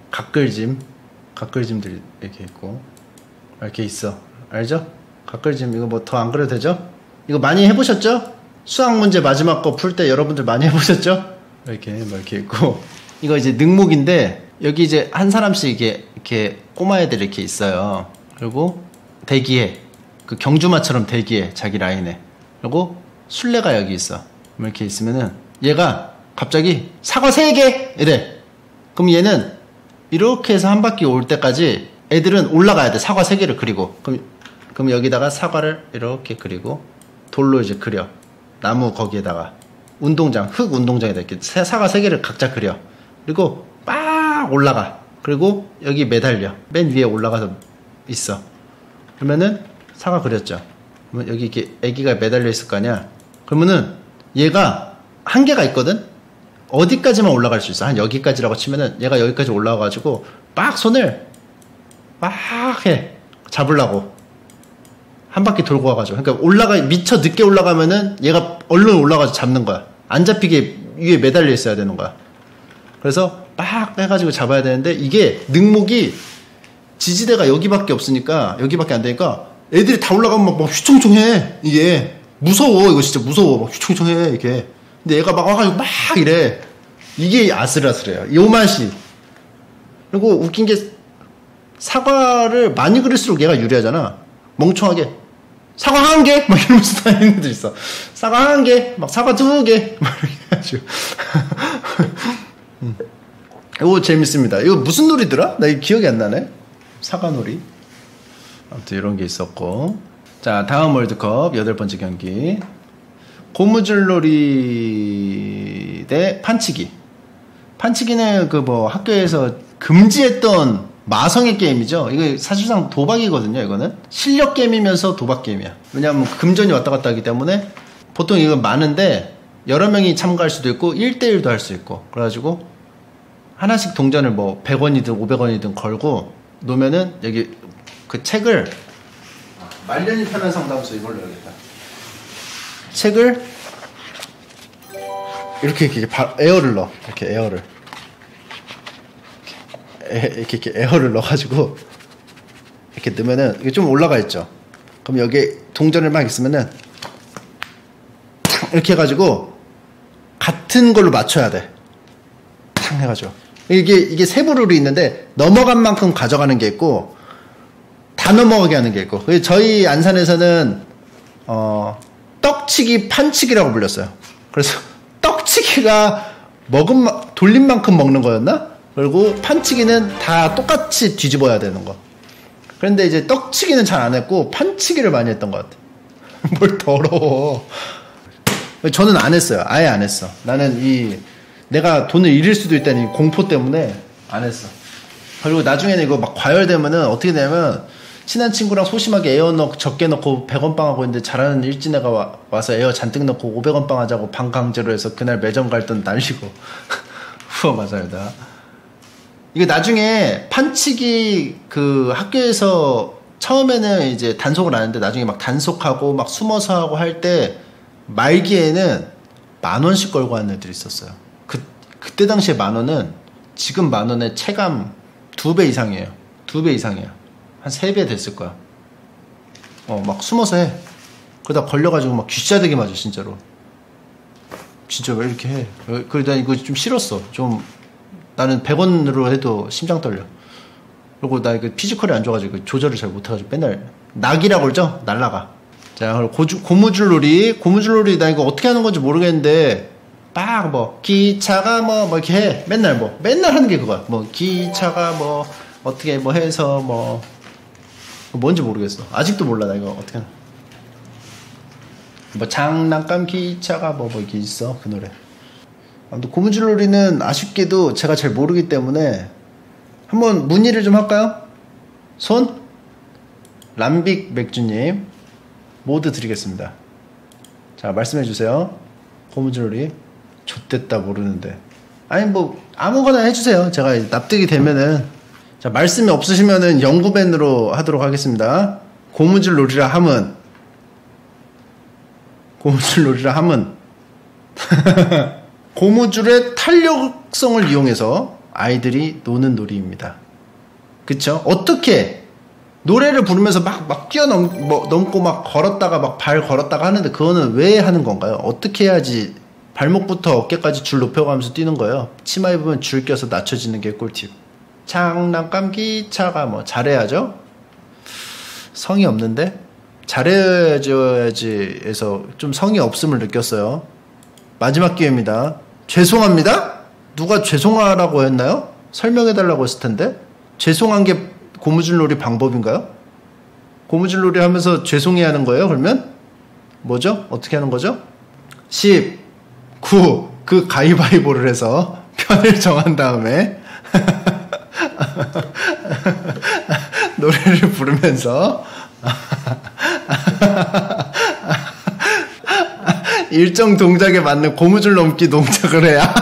각글짐들이 이렇게 있고 이렇게 있어. 알죠? 각글짐 이거 뭐 더 안 그려도 되죠? 이거 많이 해보셨죠? 수학 문제 마지막 거 풀 때 여러분들 많이 해보셨죠? 이렇게 있고 이거 이제 능목인데 여기 이제 한 사람씩 이렇게 꼬마 애들이 이렇게 있어요. 그리고 대기해. 그 경주마처럼 대기해, 자기 라인에. 그리고 술래가 여기 있어. 이렇게 있으면은 얘가 갑자기 사과 3개! 이래. 그럼 얘는 이렇게 해서 한 바퀴 올 때까지 애들은 올라가야 돼. 사과 3개를 그리고. 그럼 여기다가 사과를 이렇게 그리고 돌로 이제 그려. 나무 거기에다가 운동장, 흙 운동장에다 이렇게 사과 3개를 각자 그려. 그리고 빡 올라가. 그리고 여기 매달려. 맨 위에 올라가서 있어. 그러면은 사과 그렸죠. 그러면 여기 이렇게 애기가 매달려 있을 거 아니야. 그러면은 얘가 한계가 있거든. 어디까지만 올라갈 수 있어. 한 여기까지라고 치면은 얘가 여기까지 올라와가지고 빡 손을 막 해. 잡으려고. 한 바퀴 돌고 와가지고. 그러니까 미처 늦게 올라가면은 얘가 얼른 올라가서 잡는 거야. 안 잡히게 위에 매달려 있어야 되는 거야. 그래서 막 해가지고 잡아야 되는데 이게 능목이 지지대가 여기밖에 없으니까 여기밖에 안 되니까 애들이 다 올라가면 막 휘청휘청해. 이게 무서워. 이거 진짜 무서워. 막 휘청휘청해 이게. 근데 얘가 막 와가지고 막 이래. 이게 아슬아슬해요. 요 맛이. 그리고 웃긴 게 사과를 많이 그릴수록 얘가 유리하잖아. 멍청하게 사과 1개 막 이러면서 다니는 애들 있어. 사과 1개 막 사과 2개 막 이렇게 해가지고 이거 재밌습니다. 이거 무슨 놀이더라? 나 이거 기억이 안 나네. 사과놀이. 아무튼 이런 게 있었고. 자, 다음 월드컵 8번째 경기. 고무줄놀이 대 판치기. 판치기는 그 뭐 학교에서 금지했던 마성의 게임이죠. 이거 사실상 도박이거든요. 이거는 실력 게임이면서 도박 게임이야. 왜냐하면 금전이 왔다 갔다 하기 때문에 보통 이건 많은데 여러 명이 참가할 수도 있고 1대1도 할 수 있고. 그래가지고 하나씩 동전을 뭐 100원이든 500원이든 걸고 놓으면은 여기 그 책을 말년이 편한 상담소 이걸로 해야겠다. 책을 이렇게 에어를 넣어. 이렇게 에어를 이렇게 에어를 넣어가지고 이렇게 넣으면은 이게 좀 올라가 있죠. 그럼 여기에 동전을 막 있으면은 이렇게 해가지고 같은 걸로 맞춰야 돼. 탕 해가지고 이게 세부 룰이 있는데 넘어간 만큼 가져가는 게 있고 다 넘어가게 하는 게 있고. 저희 안산에서는 떡치기 판치기라고 불렸어요. 그래서 떡치기가 돌린 만큼 먹는 거였나? 그리고 판치기는 다 똑같이 뒤집어야 되는 거. 그런데 이제 떡치기는 잘 안 했고 판치기를 많이 했던 것 같아. 뭘 더러워. 저는 안 했어요. 아예 안 했어. 나는 내가 돈을 잃을 수도 있다는 이 공포 때문에 안 했어. 그리고 나중에는 이거 막 과열되면은 어떻게 되냐면 친한 친구랑 소심하게 에어 적게 넣고 100원 빵 하고 있는데 잘하는 일진애가 와서 에어 잔뜩 넣고 500원 빵 하자고 방 강제로 해서 그날 매점 갈 돈 날리고. 후어 맞아요. 이게 나중에 판치기 그 학교에서 처음에는 이제 단속을 안 하는데 나중에 막 단속하고 막 숨어서 하고 할 때 말기에는 10,000원씩 걸고 하는 애들이 있었어요. 그때 당시에 10,000원은 지금 10,000원의 체감 2배 이상이에요. 2배 이상이에요. 한 3배 됐을 거야. 막 숨어서 해. 그러다 걸려가지고 막 귀싸대기 맞아, 진짜로. 진짜 왜 이렇게 해? 그러다 이거 좀 싫었어. 나는 100원으로 해도 심장 떨려. 그리고 나 이거 피지컬이 안 좋아가지고 조절을 잘 못해가지고 맨날 낙이라고 그러죠? 날라가. 자, 고무줄놀이. 고무줄놀이 나 이거 어떻게 하는 건지 모르겠는데 기차가 뭐 이렇게 해. 맨날 하는 게 그거야. 기차가 어떻게 해서 뭔지 모르겠어. 아직도 몰라. 나 이거 어떻게 하나. 장난감 기차가 이렇게 있어. 그 노래. 아무튼 고무줄놀이는 아쉽게도 제가 잘 모르기 때문에 한번 문의를 좀 할까요? 손? 람빅 맥주님 모두 드리겠습니다. 자, 말씀해 주세요. 고무줄놀이. 좆됐다 모르는데. 아니 아무거나 해주세요. 제가 납득이 되면은. 자, 말씀이 없으시면은 영구밴으로 하도록 하겠습니다. 고무줄놀이라 함은 고무줄의 탄력성을 이용해서 아이들이 노는 놀이입니다. 그쵸? 어떻게 노래를 부르면서 막 뛰어넘고 막 걸었다가 막 발 걸었다가 하는데 그거는 왜 하는 건가요? 어떻게 해야지 발목부터 어깨까지 줄 높여가면서 뛰는 거예요? 치마 입으면 줄 껴서 낮춰지는 게 꿀팁. 장난감 기차가 잘해야죠? 성의 없는데? 잘해줘야지 해서 좀 성의 없음을 느꼈어요. 마지막 기회입니다. 죄송합니다? 누가 죄송하라고 했나요? 설명해달라고 했을 텐데. 죄송한 게 고무줄놀이 방법인가요? 고무줄놀이 하면서 죄송해야 하는 거예요, 그러면? 뭐죠? 어떻게 하는 거죠? 10, 9, 그 가위바위보를 해서 편을 정한 다음에 노래를 부르면서 일정 동작에 맞는 고무줄 넘기 동작을 해야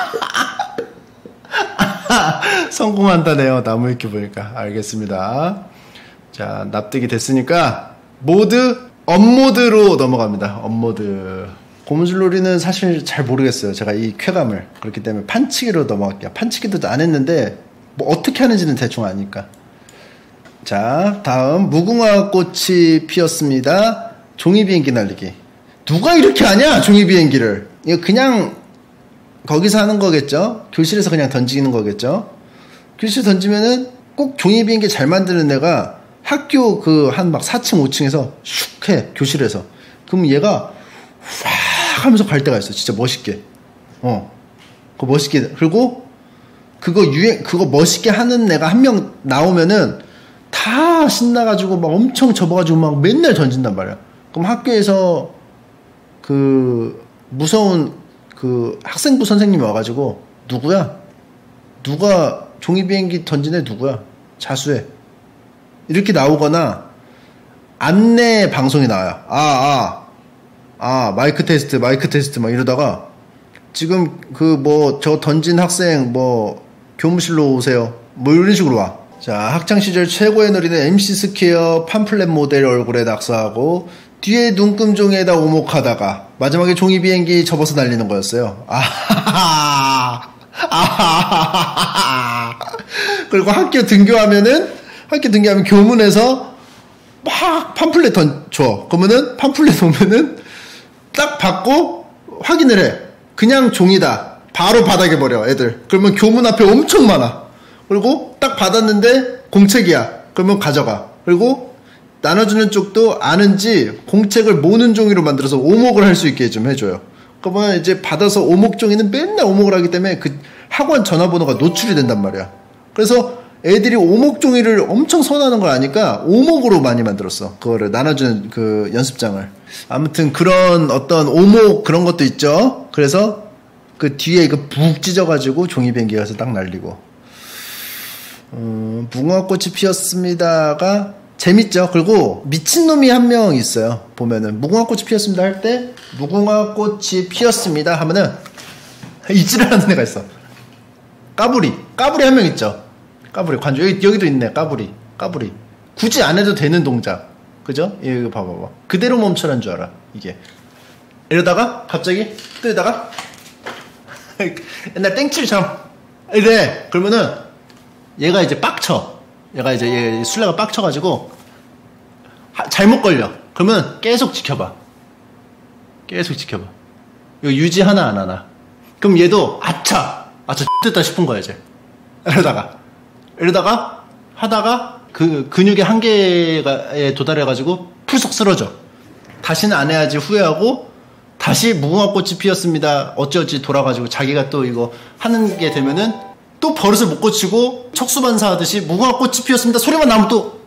성공한다네요. 나무 위키 보니까. 알겠습니다. 자, 납득이 됐으니까 모드 업모드로 넘어갑니다. 업모드. 고무줄놀이는 사실 잘 모르겠어요. 제가 이 쾌감을. 그렇기 때문에 판치기로 넘어갈게요. 판치기도 안 했는데 뭐 어떻게 하는지는 대충 아니까. 자, 다음 무궁화 꽃이 피었습니다. 종이 비행기 날리기. 누가 이렇게 하냐? 종이 비행기를. 이거 그냥 거기서 하는 거겠죠? 교실에서 그냥 던지는 거겠죠? 교실 던지면은 꼭 종이 비행기 잘 만드는 애가 학교 그 한 막 4층 5층에서 슉 해. 교실에서. 그럼 얘가 확 하면서 갈 때가 있어. 진짜 멋있게. 그거 멋있게. 그리고 그거 멋있게 하는 애가 한 명 나오면은 다 신나가지고 막 엄청 접어가지고 막 맨날 던진단 말이야. 그럼 학교에서 그 무서운 그 학생부 선생님이 와가지고 누구야? 누가 종이 비행기 던진 애 누구야? 자수해. 이렇게 나오거나 안내 방송이 나와요. 마이크 테스트 막 이러다가 지금 그 뭐 저 던진 학생 뭐 교무실로 오세요. 뭐 이런 식으로 와. 자, 학창시절 최고의 놀이는 MC 스퀘어 팜플렛 모델 얼굴에 낙서하고 뒤에 눈금종에다 오목하다가 마지막에 종이 비행기 접어서 날리는 거였어요. 그리고 학교 등교하면 교문에서 막 팜플렛 줘. 그러면은 팜플렛 오면은 딱 받고 확인을 해. 그냥 종이다. 바로 바닥에 버려, 애들. 그러면 교문 앞에 엄청 많아. 그리고 딱 받았는데 공책이야. 그러면 가져가. 그리고 나눠주는 쪽도 아는지 공책을 모는 종이로 만들어서 오목을 할 수 있게 좀 해줘요. 그러면 이제 받아서 오목 종이는 맨날 오목을 하기 때문에 그 학원 전화번호가 노출이 된단 말이야. 그래서 애들이 오목 종이를 엄청 선호하는 걸 아니까 오목으로 많이 만들었어. 그거를 나눠주는 그 연습장을. 아무튼 그런 어떤 오목 그런 것도 있죠. 그래서 그 뒤에 이거 북 찢어가지고 종이 비행기 가서 딱 날리고. 무궁화꽃이 피었습니다가 재밌죠. 그리고 미친놈이 한 명 있어요. 보면은 무궁화꽃이 피었습니다 할 때 무궁화꽃이 피었습니다 하면은 이지랄하는 애가 있어. 까불이 한 명 있죠. 까불이 관주 여기도 있네. 까불이 굳이 안 해도 되는 동작. 그죠? 이거 봐봐. 그대로 멈춰라는 줄 알아. 이게 이러다가 갑자기 뜨다가 옛날 땡칠처럼 이래. 그러면은 얘가 이제 빡쳐. 얘 술래가 빡쳐가지고 잘못 걸려. 그러면 계속 지켜봐. 이거 유지 하나 안 하나. 그럼 얘도 아차 됐다 싶은 거야 이제. 이러다가 하다가 그 근육의 한계에 도달해가지고 풀썩 쓰러져. 다시는 안 해야지 후회하고 다시 무궁화꽃이 피었습니다 어찌어찌 돌아가지고 자기가 또 이거 하는 게 되면은 또 버릇을 못 고치고 척수반사하듯이 무궁화꽃이 피었습니다 소리만 나면 또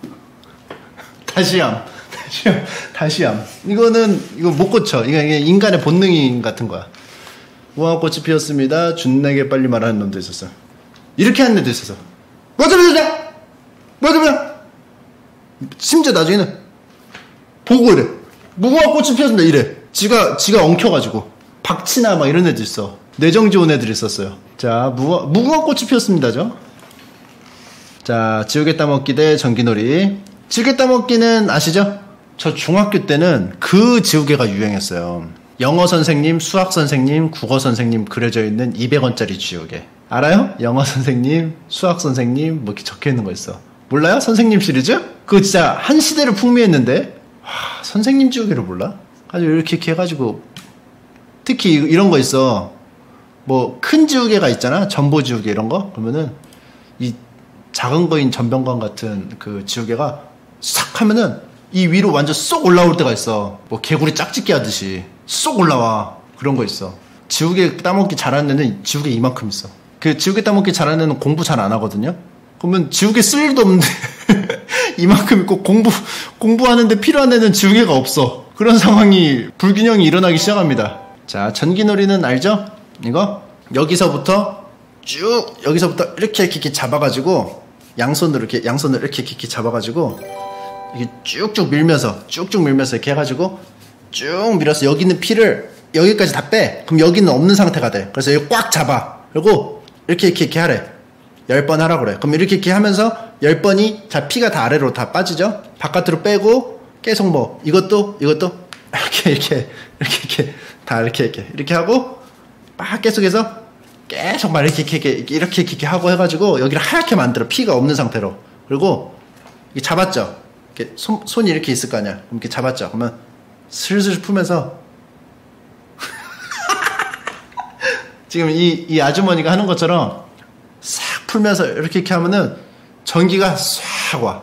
다시함. 이거 못 고쳐. 이게 인간의 본능 같은 거야. 무궁화꽃이 피었습니다 준내게 빨리 말하는 놈도 있었어. 이렇게 하는 애도 있었어. 맞아. 심지어 나중에는 보고 이래. 무궁화꽃이 피었습니다 이래. 지가 엉켜가지고 박치나 막 이런 애들 있어. 뇌정지 온 애들 있었어요. 자, 무궁화꽃이 피었습니다죠. 자, 지우개 따먹기 대 전기놀이. 지우개 따먹기는 아시죠? 저 중학교 때는 그 지우개가 유행했어요. 영어 선생님, 수학 선생님, 국어 선생님 그려져 있는 200원짜리 지우개. 알아요? 영어 선생님, 수학 선생님 뭐 이렇게 적혀 있는 거 있어. 몰라요? 선생님 시리즈? 그거 진짜 한 시대를 풍미했는데 선생님 지우개를 몰라? 아주 이렇게 해가지고 특히 이런 거 있어. 뭐 큰 지우개가 있잖아. 전보 지우개 이런 거. 그러면은 이 작은 거인 전병관 같은 그 지우개가 싹 하면은 이 위로 완전 쏙 올라올 때가 있어. 뭐 개구리 짝짓기 하듯이 쏙 올라와. 그런 거 있어. 지우개 따먹기 잘하는 애는 지우개 이만큼 있어. 그 지우개 따먹기 잘하는 애는 공부 잘 안 하거든요. 그러면 지우개 쓸 일도 없는데 이만큼 있고 공부하는데 필요한 애는 지우개가 없어. 그런 상황이 불균형이 일어나기 시작합니다. 자, 전기놀이는 알죠? 이거 여기서부터 쭉 여기서부터 이렇게 잡아가지고 양손으로 이렇게 잡아가지고 이게 쭉쭉 밀면서 이렇게 해가지고 쭉 밀어서 여기 있는 피를 여기까지 다 빼. 그럼 여기는 없는 상태가 돼. 그래서 여기 꽉 잡아. 그리고 이렇게 하래. 10번 하라고 그래. 그럼 이렇게 하면서 10번이 자 피가 다 아래로 다 빠지죠. 바깥으로 빼고 계속 뭐 이것도 이렇게 다 이렇게 하고 막 계속해서 계속 막 이렇게 하고 해가지고 여기를 하얗게 만들어. 피가 없는 상태로. 그리고 이게 잡았죠. 이렇게 손이 이렇게 있을 거 아니야. 그럼 이렇게 잡았죠. 그러면 슬슬 풀면서 지금 이 아주머니가 하는 것처럼 싹 풀면서 이렇게 하면은 전기가 싹 와.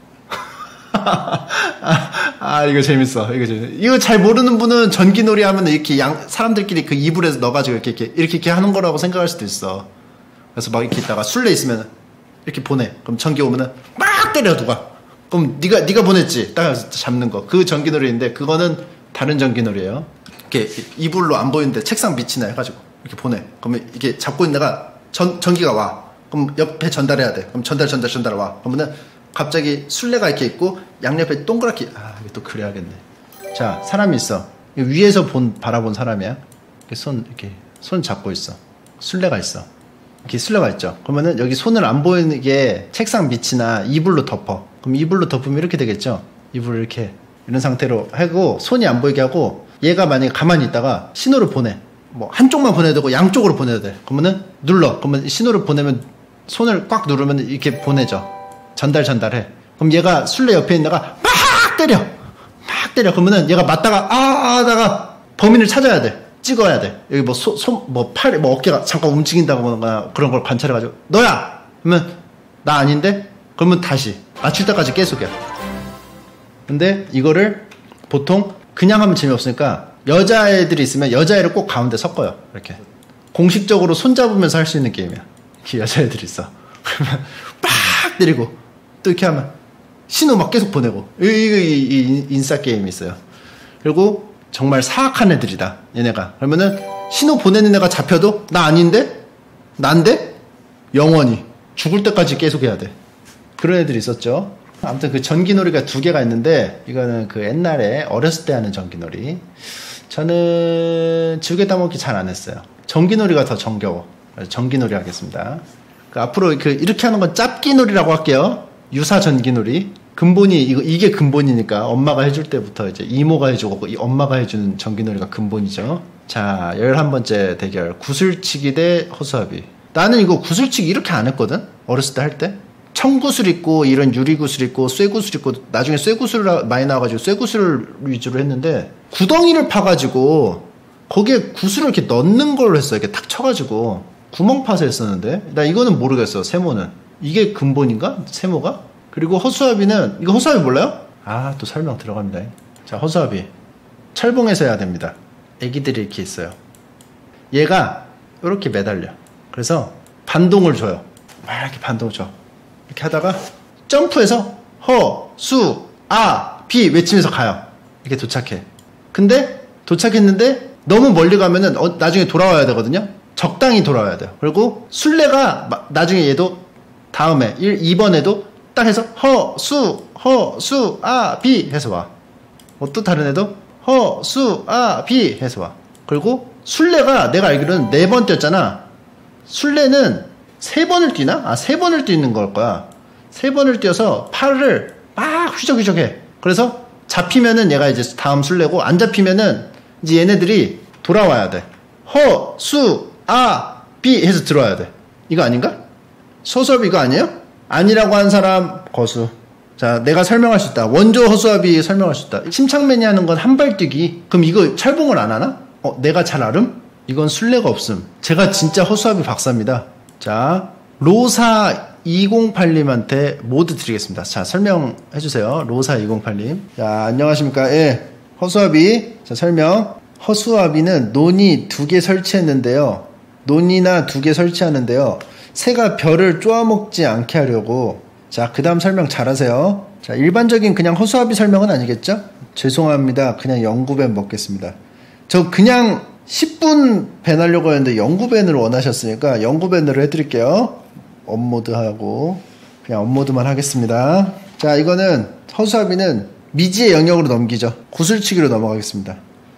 이거 재밌어. 이거 잘 모르는 분은 전기놀이 하면 이렇게 사람들끼리 그 이불에서 넣어가지고 이렇게 하는 거라고 생각할 수도 있어. 그래서 막 이렇게 있다가 술래 있으면 이렇게 보내. 그럼 전기 오면은 막 때려 누가. 그럼 네가 보냈지. 딱 잡는 거. 그 전기놀이인데 그거는 다른 전기놀이에요. 이렇게 이불로 안 보이는데 책상 밑이나 해가지고 이렇게 보내. 그러면 이게 잡고 있는 애가 전기가 와. 그럼 옆에 전달해야 돼. 그럼 전달 와. 그러면은 갑자기 술래가 이렇게 있고 양옆에 동그랗게 이게 또 그래야겠네. 자, 사람이 있어. 위에서 바라본 사람이야. 이렇게 손 잡고 있어. 술래가 있어. 이렇게 술래가 있죠. 그러면은 여기 손을 안 보이는 게 책상 밑이나 이불로 덮어. 그럼 이불로 덮으면 이렇게 되겠죠. 이불을 이렇게 이런 상태로 하고 손이 안 보이게 하고 얘가 만약에 가만히 있다가 신호를 보내. 뭐 한쪽만 보내야 되고 양쪽으로 보내야 돼. 그러면은 눌러. 그러면 신호를 보내면 손을 꽉 누르면 이렇게 보내죠. 전달해. 그럼 얘가 술래 옆에 있는 애가 막 때려. 그러면은 얘가 맞다가 하다가 범인을 찾아야 돼. 찍어야 돼. 여기 뭐 팔, 뭐 어깨가 잠깐 움직인다거나 그런 걸 관찰해가지고 너야! 그러면 나 아닌데? 그러면 다시 맞출 때까지 계속이야. 근데 이거를 보통 그냥 하면 재미없으니까 여자애들이 있으면 여자애를 꼭 가운데 섞어요. 이렇게 공식적으로 손잡으면서 할 수 있는 게임이야. 이렇게 여자애들이 있어. 그러면 빡 때리고 또 이렇게 하면 신호 막 계속 보내고 이 인싸 게임이 있어요. 그리고 정말 사악한 애들이다 얘네가. 그러면은 신호 보내는 애가 잡혀도 나 아닌데? 난데? 영원히 죽을 때까지 계속 해야 돼. 그런 애들이 있었죠. 아무튼 그 전기놀이가 2개가 있는데 이거는 그 옛날에 어렸을 때 하는 전기놀이. 저는 지우개 따먹기 잘 안 했어요. 전기놀이가 더 정겨워. 전기놀이 하겠습니다. 앞으로 이렇게 하는 건 짭기놀이라고 할게요. 유사 전기놀이. 근본이 이게 근본이니까 엄마가 해줄 때부터 이제 이모가 해주고 엄마가 해주는 전기놀이가 근본이죠. 자, 11번째 대결. 구슬치기 대 허수아비. 나는 이거 구슬치기 이렇게 안 했거든. 어렸을 때 할 때. 청구슬 있고 이런 유리구슬 있고 쇠구슬 있고 나중에 쇠구슬 많이 나와가지고 쇠구슬 위주로 했는데 구덩이를 파가지고 거기에 구슬을 이렇게 넣는 걸로 했어. 이렇게 탁 쳐가지고 구멍 파서 했었는데 나 이거는 모르겠어. 세모는 이게 근본인가? 세모가? 그리고 허수아비는 이거 허수아비 몰라요? 또 설명 들어갑니다. 자, 허수아비 철봉에서 해야 됩니다. 애기들이 이렇게 있어요. 얘가 이렇게 매달려. 그래서 반동을 줘요. 막 이렇게 반동 줘. 이렇게 하다가 점프해서 허수아비 외치면서 가요. 이렇게 도착해. 근데 도착했는데 너무 멀리 가면은 나중에 돌아와야 되거든요. 적당히 돌아와야 돼요. 그리고 술래가 나중에 얘도 다음에 2번에도 딱 해서 허수아비 해서 와. 또 다른 애도 허수아비 해서 와. 그리고 술래가 내가 알기로는 4번 뛰었잖아. 술래는 3번을 뛰나? 3번을 뛰는 걸 거야. 3번을 뛰어서 팔을 막 휘적휘적해. 그래서 잡히면은 얘가 이제 다음 술래고 안 잡히면은 이제 얘네들이 돌아와야 돼. 허수아비 해서 들어와야 돼. 이거 아닌가? 허수아비 이거 아니에요? 아니라고 한 사람 거수. 자, 내가 설명할 수 있다. 원조 허수아비 설명할 수 있다. 심창맨이 하는 건 한 발 뛰기. 그럼 이거 철봉을 안 하나? 내가 잘 알음? 이건 술래가 없음. 제가 진짜 허수아비 박사입니다. 자, 로사 로사2082님한테 모두 드리겠습니다. 자, 설명해주세요. 로사2082님. 자, 안녕하십니까. 예. 허수아비. 자, 설명. 허수아비는 논이 2개 설치했는데요. 논이나 2개 설치하는데요. 새가 벼를 쪼아먹지 않게 하려고. 자, 그 다음 설명 잘하세요. 자, 일반적인 그냥 허수아비 설명은 아니겠죠? 죄송합니다. 그냥 영구벤 먹겠습니다. 저 그냥 10분 밴 하려고 했는데 영구벤을 원하셨으니까 영구벤으로 해드릴게요. 업모드하고 그냥 업모드만 하겠습니다. 자, 이거는 허수아비는 미지의 영역으로 넘기죠. 구슬치기로 넘어가겠습니다.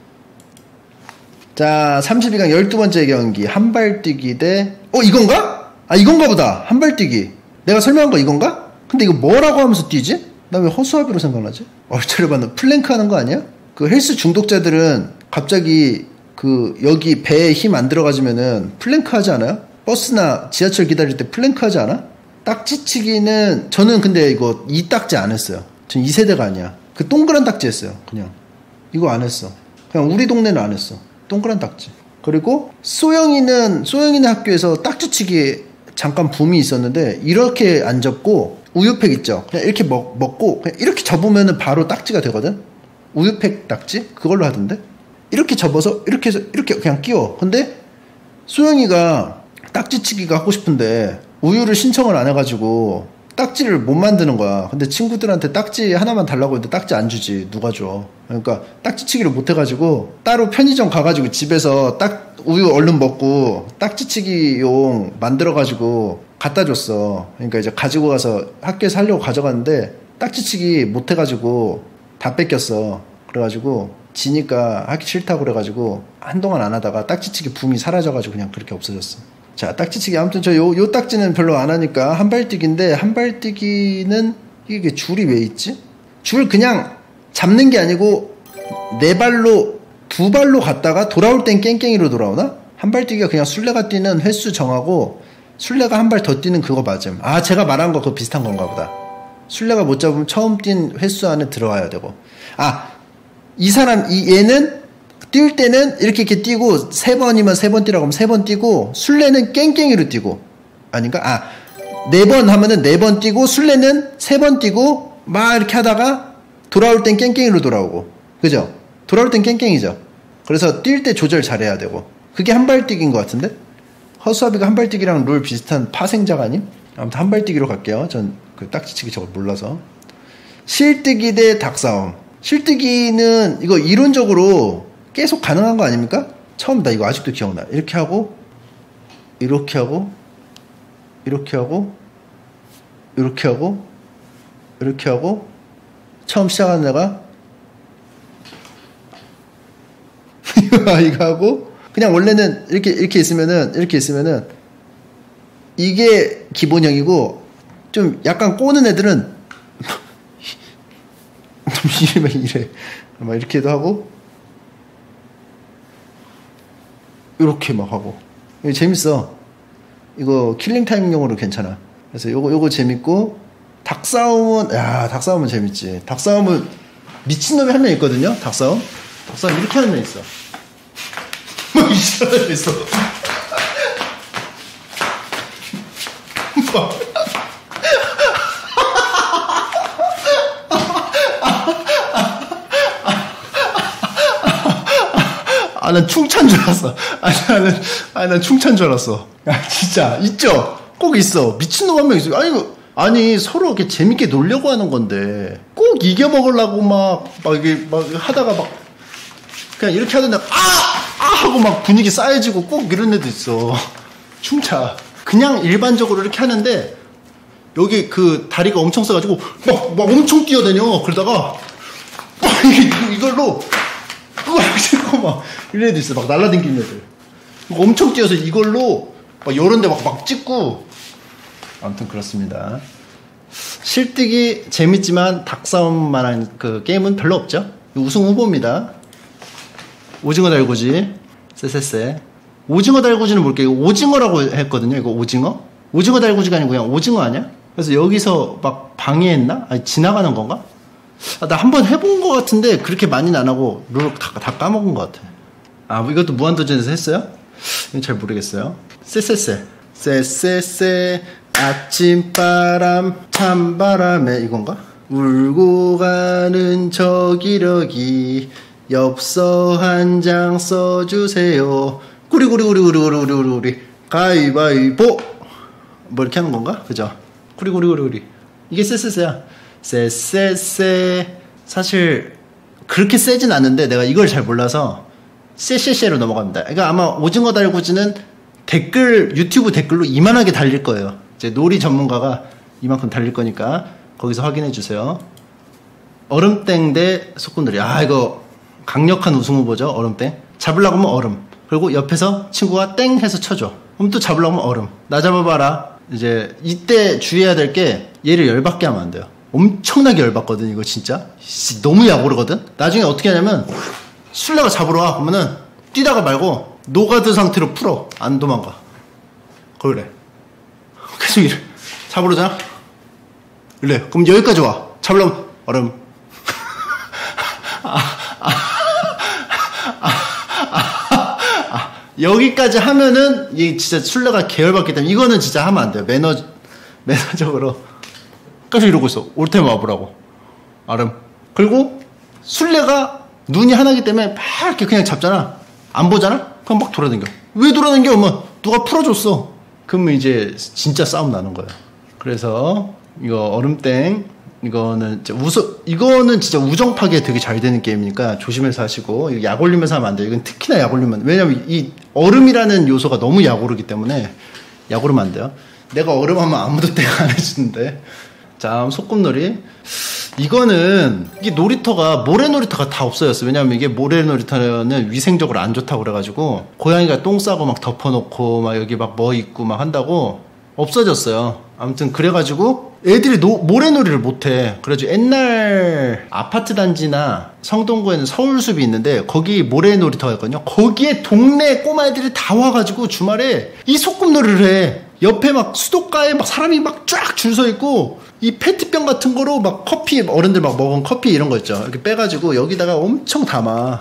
자, 32강 12번째 경기 한발뛰기 대 이건가? 아, 이건가 보다. 한발뛰기. 내가 설명한 거 이건가? 근데 이거 뭐라고 하면서 뛰지? 나 왜 허수아비로 생각나지? 얼차려봤는 플랭크 하는 거 아니야? 그 헬스 중독자들은 갑자기 그 여기 배에 힘 안 들어가지면은 플랭크 하지 않아요? 버스나 지하철 기다릴 때 플랭크 하지 않아? 딱지치기는 저는 근데 이거 이 딱지 안 했어요. 전 2세대가 아니야. 그 동그란 딱지 했어요. 그냥 이거 안 했어. 그냥 우리 동네는 안 했어. 동그란 딱지. 그리고 소영이는 학교에서 딱지치기 잠깐 붐이 있었는데 이렇게 안 접고 우유팩 있죠. 그냥 이렇게 먹고 그냥 이렇게 접으면은 바로 딱지가 되거든. 우유팩 딱지 그걸로 하던데. 이렇게 접어서 이렇게 해서 이렇게 그냥 끼워. 근데 소영이가 딱지치기가 하고 싶은데 우유를 신청을 안 해가지고 딱지를 못 만드는 거야. 근데 친구들한테 딱지 하나만 달라고 했는데 딱지 안 주지. 누가 줘. 그러니까 딱지치기를 못 해가지고 따로 편의점 가가지고 집에서 우유 얼른 먹고 딱지치기용 만들어가지고 갖다 줬어. 그러니까 이제 가지고 가서 학교에서 하려고 가져갔는데 딱지치기 못 해가지고 다 뺏겼어. 그래가지고 지니까 하기 싫다고 그래가지고 한동안 안 하다가 딱지치기 붐이 사라져가지고 그냥 그렇게 없어졌어. 자, 딱지치기. 아무튼 저 요 딱지는 별로 안 하니까 한발뛰기인데, 한발뛰기는 이게 줄이 왜 있지? 줄 그냥 잡는 게 아니고 4발로 2발로 갔다가 돌아올 땐 깽깽이로 돌아오나? 한발뛰기가 그냥 술래가 뛰는 횟수 정하고 술래가 한 발 더 뛰는 그거 맞음. 아, 제가 말한 거 그거 비슷한 건가 보다. 술래가 못 잡으면 처음 뛴 횟수 안에 들어와야 되고. 아, 얘는 뛸 때는 이렇게 뛰고 3번이면 3번 뛰라고 하면 3번 뛰고 술래는 깽깽이로 뛰고 아닌가? 아, 4번 하면은 4번 뛰고 술래는 3번 뛰고 막 이렇게 하다가 돌아올 땐 깽깽이로 돌아오고. 그죠? 돌아올 땐 깽깽이죠. 그래서 뛸 때 조절 잘해야 되고. 그게 한발뛰기인 것 같은데? 허수아비가 한발뛰기랑 룰 비슷한 파생자가 아님? 아무튼 한발뛰기로 갈게요. 전 그 딱지치기 저걸 몰라서. 실뜨기 대 닭싸움. 실뜨기는 이거 이론적으로 계속 가능한 거 아닙니까? 처음 나 이거 아직도 기억나. 이렇게 하고 이렇게 하고 이렇게 하고 이렇게 하고 이렇게 하고 처음 시작하는 애가 이거 하고 그냥 원래는 이렇게 있으면은 이게 기본형이고 좀 약간 꼬는 애들은 이래 막 이렇게도 하고 이렇게 막 하고. 이거 재밌어. 이거 킬링타임용으로 괜찮아. 그래서 요거 재밌고, 닭싸움은 재밌지. 닭싸움은 미친놈이 한 명 있거든요. 닭싸움 이렇게 하는 명 있어. 뭐 이상한 애 있어. 난 충찬 줄 알았어. 난 충찬 줄 알았어. 야, 진짜 있죠. 꼭 있어. 미친놈 한 명 있어. 아니 서로 이렇게 재밌게 놀려고 하는 건데 꼭 이겨 먹으려고 막 하다가 막 그냥 이렇게 하던 애가 하고 막 분위기 싸해지고 꼭 이런 애도 있어. 충차. 그냥 일반적으로 이렇게 하는데 여기 그 다리가 엄청 써가지고 막 엄청 뛰어다녀. 그러다가 이걸로 막 이런 애도 있어. 막 날라다니는 애들. 엄청 뛰어서 이걸로 막 이런 데 막 찍고. 아무튼 그렇습니다. 실뜨기 재밌지만 닭싸움만한 그 게임은 별로 없죠. 우승 후보입니다. 오징어 달구지. 쎄. 오징어 달구지는 뭘게요? 오징어라고 했거든요. 이거 오징어 달구지가 아니고 그냥 오징어 아니야? 그래서 여기서 막 방해했나? 아니, 지나가는 건가? 나 한번 해본 것 같은데 그렇게 많이는 안 하고 룰 다 까먹은 것 같아. 이것도 무한도전에서 했어요? 이건 잘 모르겠어요. 쎄 아침바람 찬바람에 이건가? 울고 가는 저 기러기 엽서 한 장 써주세요. 구리구리구리구리구리구리 가위바위보. 뭐 이렇게 하는 건가? 그죠? 구리구리구리구리. 이게 쎄쎄쎄야. 쎄쎄쎄. 사실 그렇게 세진 않는데 내가 이걸 잘 몰라서 쎄쎄쎄로 넘어갑니다. 그러니까 아마 오징어 달구지는 댓글, 유튜브 댓글로 이만하게 달릴 거예요. 이제 놀이 전문가가 이만큼 달릴 거니까 거기서 확인해 주세요. 얼음땡 대 소꿉놀이. 아, 이거 강력한 우승 후보죠. 얼음땡. 잡으려고 하면 얼음. 그리고 옆에서 친구가 땡 해서 쳐줘. 그럼 또 잡으려고 하면 얼음. 나 잡아봐라. 이제 이때 주의해야 될 게 얘를 열받게 하면 안 돼요. 엄청나게 열받거든 이거 진짜. 너무 약오르거든. 나중에 어떻게 하냐면 술래가 잡으러 와. 그러면은 뛰다가 말고 노가드 상태로 풀어. 안 도망가. 그래. 계속 이래. 잡으러잖아. 그래. 그럼 여기까지 와. 잡으려면 얼음. 여기까지 하면은 이 진짜 술래가 계열받기 때문에 이거는 진짜 하면 안 돼요. 매너적으로 계속 이러고 있어. 올 테면 와보라고. 얼음. 그리고 술래가 눈이 하나기 때문에 막 이렇게 그냥 잡잖아. 안 보잖아? 그럼 막 돌아다녀. 왜 돌아다녀? 엄마 누가 풀어줬어. 그러면 이제 진짜 싸움 나는 거예요. 그래서 이거 얼음땡 이거는 진짜 우정 파괴 되게 잘 되는 게임이니까 조심해서 하시고, 이거 약 올리면서 하면 안 돼요. 이건 특히나 약 올리면, 왜냐면 이 얼음이라는 요소가 너무 약 오르기 때문에 약 오르면 안 돼요. 내가 얼음하면 아무도 땡 안 해주는데. 자, 소꿉놀이. 이거는 이게 놀이터가 모래 놀이터가 다 없어졌어. 왜냐면 이게 모래 놀이터는 위생적으로 안 좋다고 그래가지고 고양이가 똥 싸고 막 덮어놓고 막 여기 막 뭐 있고 막 한다고 없어졌어요. 아무튼 그래가지고 애들이 모래놀이를 못해. 그래가지고 옛날 아파트 단지나 성동구에는 서울숲이 있는데 거기 모래놀이터였거든요. 거기에 동네 꼬마애들이 다 와가지고 주말에 이 소꿉놀이를 해. 옆에 막 수도가에 막 사람이 막 쫙 줄 서 있고 이 페트병 같은 거로 막 커피, 어른들 막 먹은 커피 이런 거 있죠. 이렇게 빼가지고 여기다가 엄청 담아.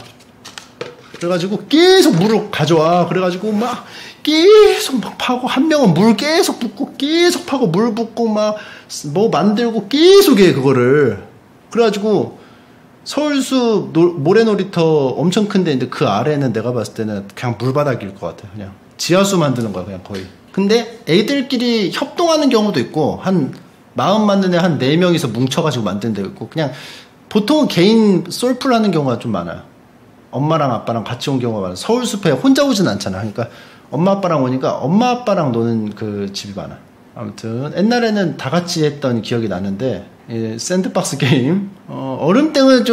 그래가지고 계속 물을 가져와. 그래가지고 막 계속 막 파고, 한 명은 물 계속 붓고 계속 파고 물 붓고 막 뭐 만들고 계속 해 그거를. 그래가지고 서울숲 모래놀이터 엄청 큰데 근데 그 아래는 내가 봤을 때는 그냥 물바닥일 것 같아. 그냥 지하수 만드는 거야 그냥 거의. 근데 애들끼리 협동하는 경우도 있고 한 마음 맞는 애 한 4명이서 뭉쳐가지고 만드는 데도 있고, 그냥 보통은 개인 솔플 하는 경우가 좀 많아요. 엄마랑 아빠랑 같이 온 경우가 많아요. 서울숲에 혼자 오진 않잖아. 그러니까 엄마 아빠랑 오니까 엄마 아빠랑 노는 그 집이 많아. 아무튼 옛날에는 다 같이 했던 기억이 나는데, 샌드박스 게임, 얼음땡은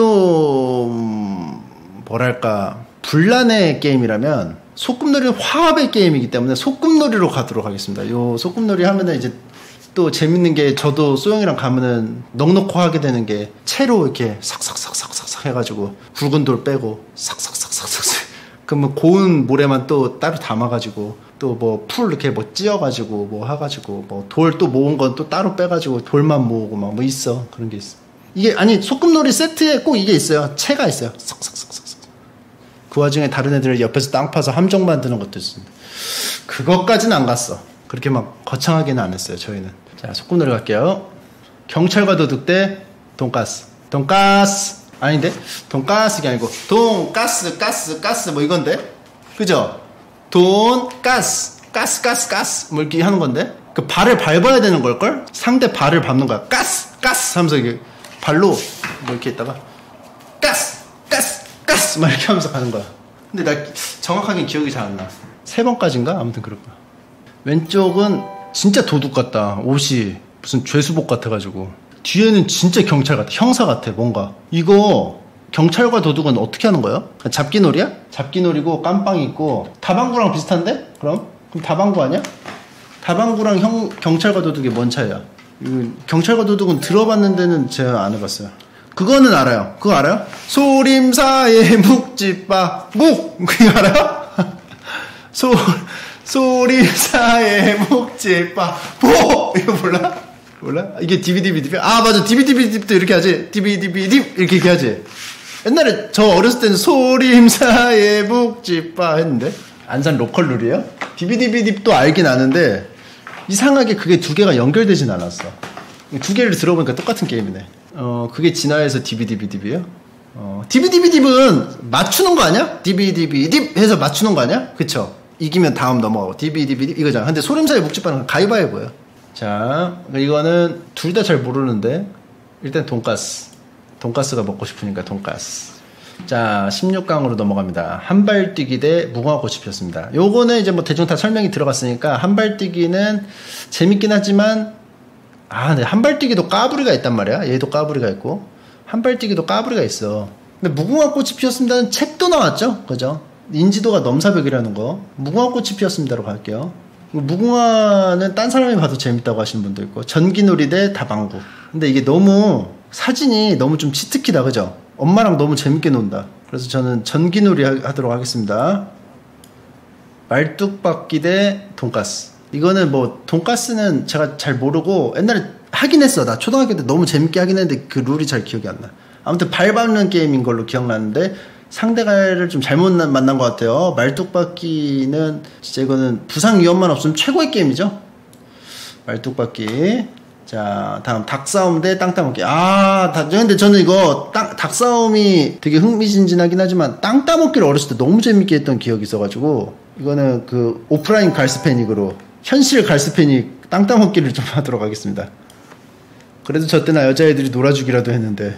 좀 뭐랄까 불란의 게임이라면 소꿉놀이는 화합의 게임이기 때문에 소꿉놀이로 가도록 하겠습니다. 요 소꿉놀이 하면은 이제 또 재밌는 게, 저도 소영이랑 가면은 넉넉히 하게 되는 게 채로 이렇게 삭삭삭삭삭 해가지고 굵은 돌 빼고 삭삭삭삭삭, 그러면 고운 모래만 또 따로 담아가지고 또 뭐 풀 이렇게 뭐 찧어가지고 뭐 해가지고 뭐 돌 또 모은 건 또 따로 빼가지고 돌만 모으고 막 뭐 있어. 그런 게 있어. 이게 아니 소꿉놀이 세트에 꼭 이게 있어요. 채가 있어요. 삭삭삭삭삭. 그 와중에 다른 애들 옆에서 땅 파서 함정 만드는 것도 있습니다. 그것까지는 안 갔어. 그렇게 막 거창하게는 안 했어요 저희는. 자, 소꿉놀이 갈게요. 경찰과 도둑 대 돈가스. 돈가스 아닌데? 돈가스가 아니고 가스 뭐 이건데? 그죠? 돈가스 가스 뭐 이렇게 하는 건데? 그 발을 밟아야 되는 걸걸? 상대 발을 밟는 거야. 가스 하면서 이게 발로 뭐 이렇게 있다가 가스 막 이렇게 하면서 가는 거야. 근데 나 정확하게 기억이 잘 안 나. 3번까지인가? 아무튼 그럴 거야. 왼쪽은 진짜 도둑 같다. 옷이 무슨 죄수복 같아가지고. 뒤에는 진짜 경찰 같아. 형사 같아 뭔가. 이거 경찰과 도둑은 어떻게 하는 거예요? 잡기놀이야? 잡기놀이고 깜빵이 있고. 다방구랑 비슷한데? 그럼 다방구 아니야? 다방구랑 경찰과 도둑이 뭔 차이야? 경찰과 도둑은 들어봤는 데는 제가 안 해봤어요. 그거는 알아요. 그거 알아요? 소림사의 묵집바 그거 알아요? 소림사의 묵집바 이거 몰라? 이게 DVD 맞아. DVD도 이렇게 하지. DVD 이렇게 하지. 옛날에 저 어렸을 때는 소림사의 묵집바 했는데. 안산 로컬 룰이에요? DVD도 알긴 아는데 이상하게 그게 두 개가 연결되진 않았어. 두 개를 들어보니까 똑같은 게임이네. 그게 진화해서 디비디비딥이에요? 디비디비딥은 맞추는 거 아니야? 디비디비딥 해서 맞추는 거 아니야? 그쵸? 이기면 다음 넘어가고 디비디비딥 이거잖아. 근데 소림사의 묵찌빠는 가위바위보예요. 자, 이거는 둘 다 잘 모르는데 일단 돈가스가 먹고 싶으니까 돈가스. 자, 16강으로 넘어갑니다. 한발뛰기 대 무궁화꽃이 피었습니다. 요거는 이제 뭐 대충 다 설명이 들어갔으니까 한발뛰기는 재밌긴 하지만 근데 한발뛰기도 까불이가 있단 말이야. 얘도 까불이가 있고 한발뛰기도 까불이가 있어. 근데 무궁화꽃이 피었습니다는 책도 나왔죠, 그죠? 인지도가 넘사벽이라는 거. 무궁화꽃이 피었습니다로 갈게요. 무궁화는 딴 사람이 봐도 재밌다고 하시는 분도 있고 전기놀이 대 다방구. 근데 이게 너무 사진이 너무 좀 치트키다, 그죠? 엄마랑 너무 재밌게 논다. 그래서 저는 전기놀이 하도록 하겠습니다. 말뚝박기 대 돈가스. 이거는 뭐 돈가스는 제가 잘 모르고 옛날에 하긴 했어. 나 초등학교 때 너무 재밌게 하긴 했는데 그 룰이 잘 기억이 안 나. 아무튼 발 밟는 게임인 걸로 기억나는데 상대가를 좀 잘못 만난 것 같아요. 말뚝박기는 진짜 이거는 부상 위험만 없으면 최고의 게임이죠. 말뚝박기. 자, 다음 닭싸움 대 땅 따먹기. 근데 저는 이거 닭싸움이 되게 흥미진진하긴 하지만 땅 따먹기를 어렸을 때 너무 재밌게 했던 기억이 있어가지고 이거는 그 오프라인 갈스패닉으로 현실 갈스패닉 땅 따먹기를 좀 하도록 하겠습니다. 그래도 저 때나 여자애들이 놀아주기라도 했는데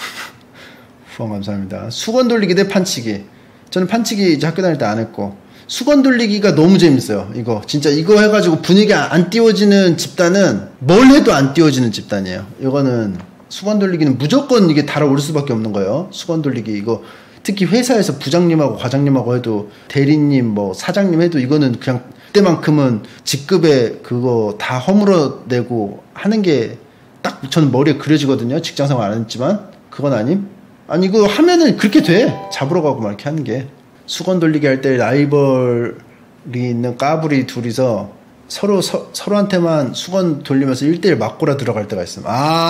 후원 감사합니다. 수건 돌리기 대 판치기. 저는 판치기 이제 학교 다닐 때 안 했고 수건 돌리기가 너무 재밌어요. 이거 진짜 이거 해가지고 분위기 안 띄워지는 집단은 뭘 해도 안 띄워지는 집단이에요. 이거는 수건 돌리기는 무조건 이게 달아올 수밖에 없는 거예요. 수건 돌리기 이거 특히 회사에서 부장님하고 과장님하고 해도 대리님 뭐 사장님 해도 이거는 그냥 그때만큼은 직급에 그거 다 허물어내고 하는 게 딱 저는 머리에 그려지거든요. 직장생활 안 했지만 그건 아님. 아니 이거 하면은 그렇게 돼. 잡으러 가고 막 이렇게 하는 게. 수건 돌리기 할 때 라이벌이 있는 까불이 둘이서 서로한테만 수건 돌리면서 1대1 맞고라 들어갈 때가 있어요.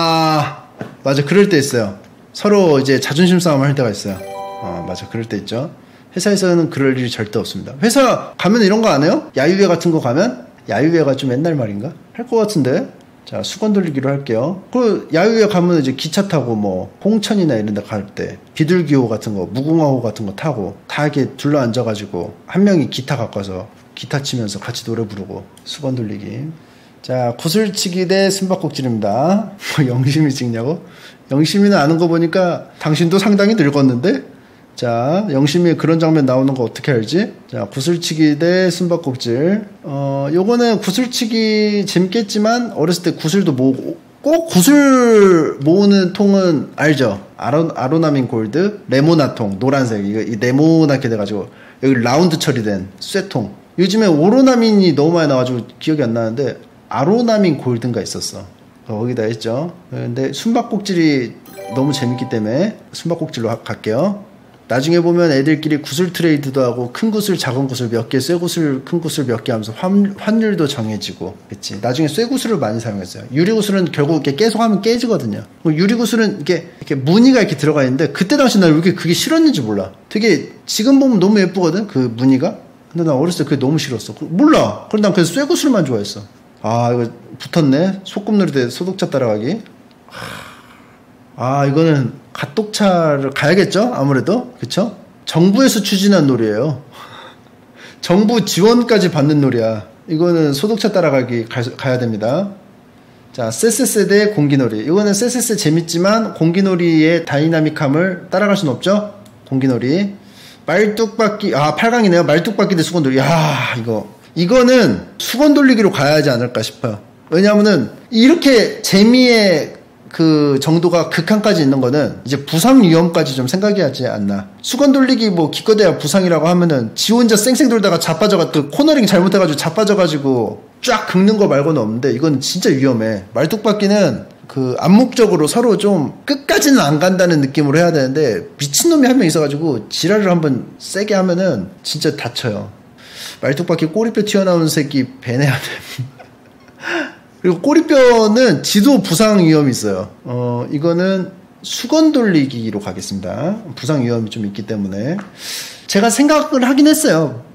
맞아. 그럴 때 있어요. 서로 이제 자존심 싸움 할 때가 있어요. 맞아. 그럴 때 있죠. 회사에서는 그럴 일이 절대 없습니다. 회사 가면 이런 거 안 해요? 야유회 같은 거 가면? 야유회가 좀 옛날 말인가? 할 것 같은데. 자, 수건 돌리기로 할게요. 그 야유회 가면 이제 기차 타고 뭐 홍천이나 이런 데 갈 때 비둘기호 같은 거, 무궁화호 같은 거 타고 다 이렇게 둘러 앉아가지고 한 명이 기타 갖고 와서 기타 치면서 같이 노래 부르고 수건 돌리기. 자, 구슬치기 대 숨바꼭질입니다. 뭐 영심이 찍냐고? 영심이는 아는 거 보니까 당신도 상당히 늙었는데? 자, 영심이 그런 장면 나오는 거 어떻게 알지? 자, 구슬치기 대 숨바꼭질. 요거는 구슬치기 재밌겠지만 어렸을 때 구슬도 모으고 꼭 구슬 모으는 통은 알죠? 아로나민 골드, 레모나 통, 노란색. 이거 네모나게 돼가지고 여기 라운드 처리된 쇠통. 요즘에 오로나민이 너무 많이 나와가지고 기억이 안 나는데 아로나민 골드인가 있었어. 거기다 했죠. 근데 숨바꼭질이 너무 재밌기 때문에 숨바꼭질로 갈게요. 나중에 보면 애들끼리 구슬 트레이드도 하고 큰 구슬 작은 구슬 몇 개, 쇠 구슬 큰 구슬 몇 개 하면서 환율도 정해지고. 그치. 나중에 쇠 구슬을 많이 사용했어요. 유리 구슬은 결국 이렇게 계속 하면 깨지거든요. 유리 구슬은 이렇게 무늬가 이렇게 들어가 있는데 그때 당시 난 왜 이렇게 그게 싫었는지 몰라. 되게 지금 보면 너무 예쁘거든 그 무늬가. 근데 나 어렸을 때 그게 너무 싫었어. 몰라. 그럼 난 그래서 쇠 구슬만 좋아했어. 이거 붙었네. 소꿉놀이 때 소독차 따라가기. 이거는 갓독차를 가야겠죠? 아무래도. 그쵸? 정부에서 추진한 놀이에요. 정부 지원까지 받는 놀이야. 이거는 소독차 따라가기 가야 됩니다. 자, 쎄쎄쎄 대 공기놀이. 이거는 쎄쎄쎄 재밌지만 공기놀이의 다이나믹함을 따라갈 순 없죠? 공기놀이. 말뚝박기. 8강이네요. 말뚝박기 대 수건돌리. 이거는 수건 돌리기로 가야 하지 않을까 싶어요. 왜냐하면은 이렇게 재미의 그 정도가 극한까지 있는 거는 이제 부상 위험까지 좀 생각해야 하지 않나. 수건 돌리기 뭐 기껏해야 부상이라고 하면은 지 혼자 쌩쌩 돌다가 자빠져가지고 코너링 잘못해가지고 자빠져가지고 쫙 긁는 거 말고는 없는데 이건 진짜 위험해. 말뚝박기는 그 암묵적으로 서로 좀 끝까지는 안 간다는 느낌으로 해야 되는데 미친놈이 한 명 있어가지고 지랄을 한번 세게 하면은 진짜 다쳐요. 말뚝박기 꼬리뼈 튀어나오는 새끼 배내야 돼. 그리고 꼬리뼈는 지도 부상 위험이 있어요. 이거는 수건 돌리기로 가겠습니다. 부상 위험이 좀 있기 때문에. 제가 생각을 하긴 했어요.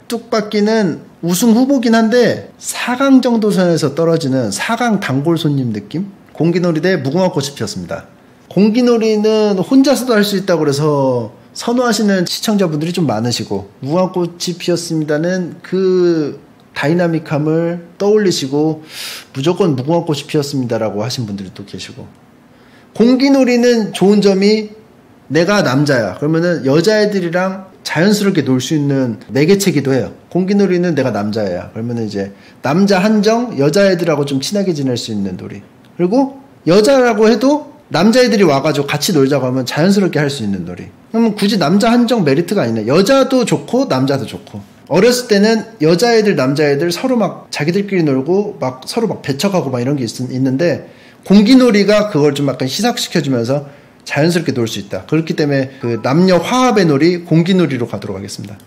뚝박기는 우승 후보긴 한데 4강 정도 선에서 떨어지는 4강 단골 손님 느낌? 공기놀이 대 무궁화꽃이 피었습니다. 공기놀이는 혼자서도 할 수 있다고 그래서 선호하시는 시청자분들이 좀 많으시고, 무궁화꽃이 피었습니다는 그 다이나믹함을 떠올리시고 무조건 무궁화꽃이 피었습니다라고 하신 분들이 또 계시고, 공기놀이는 좋은 점이 내가 남자야 그러면은 여자애들이랑 자연스럽게 놀 수 있는 매개체기도 해요. 공기놀이는 내가 남자야 그러면은 이제 남자 한정 여자애들하고 좀 친하게 지낼 수 있는 놀이, 그리고 여자라고 해도 남자애들이 와가지고 같이 놀자고 하면 자연스럽게 할 수 있는 놀이. 그러면 굳이 남자 한정 메리트가 아니네. 여자도 좋고 남자도 좋고. 어렸을 때는 여자애들 남자애들 서로 막 자기들끼리 놀고 막 서로 막 배척하고 막 이런 게 있는데, 공기놀이가 그걸 좀 약간 희석시켜주면서 자연스럽게 놀 수 있다. 그렇기 때문에 그 남녀 화합의 놀이 공기놀이로 가도록 하겠습니다.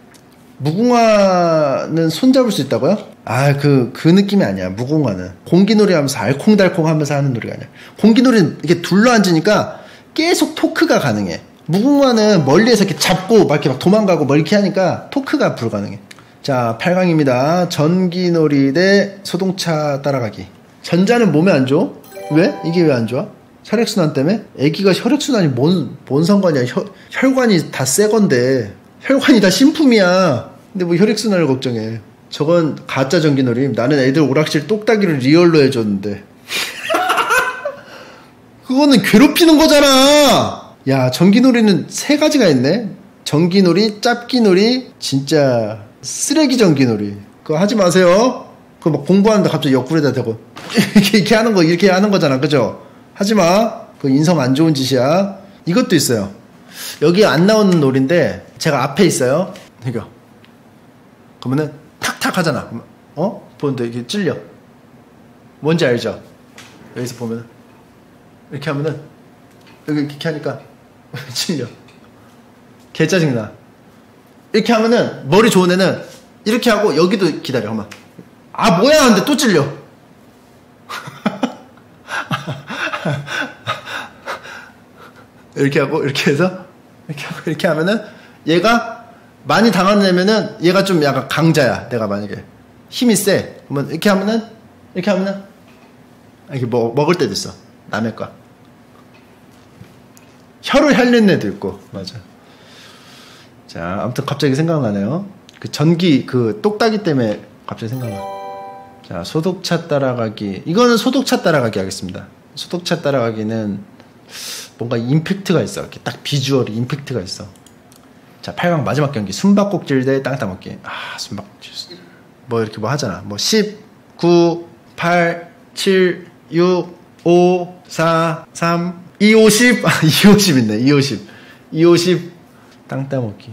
무궁화는 손잡을 수 있다고요? 그 느낌이 아니야. 무궁화는 공기놀이 하면서 알콩달콩 하면서 하는 놀이가 아니야. 공기놀이는 이렇게 둘러앉으니까 계속 토크가 가능해. 무궁화는 멀리에서 이렇게 잡고 막 이렇게 막 도망가고 뭐 이렇게 하니까 토크가 불가능해. 자, 8강입니다. 전기놀이 대 소동차 따라가기. 전자는 몸에 안 좋아? 왜? 이게 왜 안 좋아? 혈액순환 때문에? 애기가 혈액순환이 뭔 상관이야. 혈관이 다 새 건데. 혈관이 다 신품이야. 근데 뭐 혈액순환을 걱정해. 저건 가짜 전기놀이. 나는 애들 오락실 똑딱이를 리얼로 해줬는데. 그거는 괴롭히는 거잖아. 야, 전기놀이는 3가지가 있네. 전기놀이, 짭기놀이, 진짜 쓰레기 전기놀이. 그거 하지 마세요. 그거 막 공부하는데 갑자기 옆구리에다 대고 이렇게 하는 거, 이렇게 하는 거잖아. 그죠? 하지 마. 그거 인성 안 좋은 짓이야. 이것도 있어요. 여기 안 나오는 놀인데 제가 앞에 있어요. 이거. 그러면은 탁탁 하잖아. 보는데 이게 찔려. 뭔지 알죠? 여기서 보면은 이렇게 하면은 여기 이렇게 하니까 찔려. 개 짜증나. 이렇게 하면은 머리 좋은 애는 이렇게 하고 여기도 기다려. 그러면 뭐야 하는데 또 찔려. 이렇게 하고 이렇게 해서 이렇게 하고 이렇게 하면은 얘가 많이 당하는 애면은 얘가 좀 약간 강자야. 내가 만약에 힘이 세 그러면 이렇게 하면은 이렇게 먹을 때도 있어. 남의 거 혀를 핥는 애도 있고. 맞아. 자, 아무튼 갑자기 생각나네요. 그 전기 그 똑딱이 때문에 갑자기 생각나. 자, 소독차 따라가기. 이거는 소독차 따라가기 하겠습니다. 소독차 따라가기는 뭔가 임팩트가 있어. 이렇게 딱 비주얼이 임팩트가 있어. 자, 8강 마지막 경기. 숨바꼭질 대 땅 따먹기. 숨바꼭질. 뭐 이렇게 뭐 하잖아. 뭐 10, 9, 8, 7, 6, 5, 4, 3, 2, 50. 2, 50 있네. 2, 50. 2, 50. 땅 따먹기.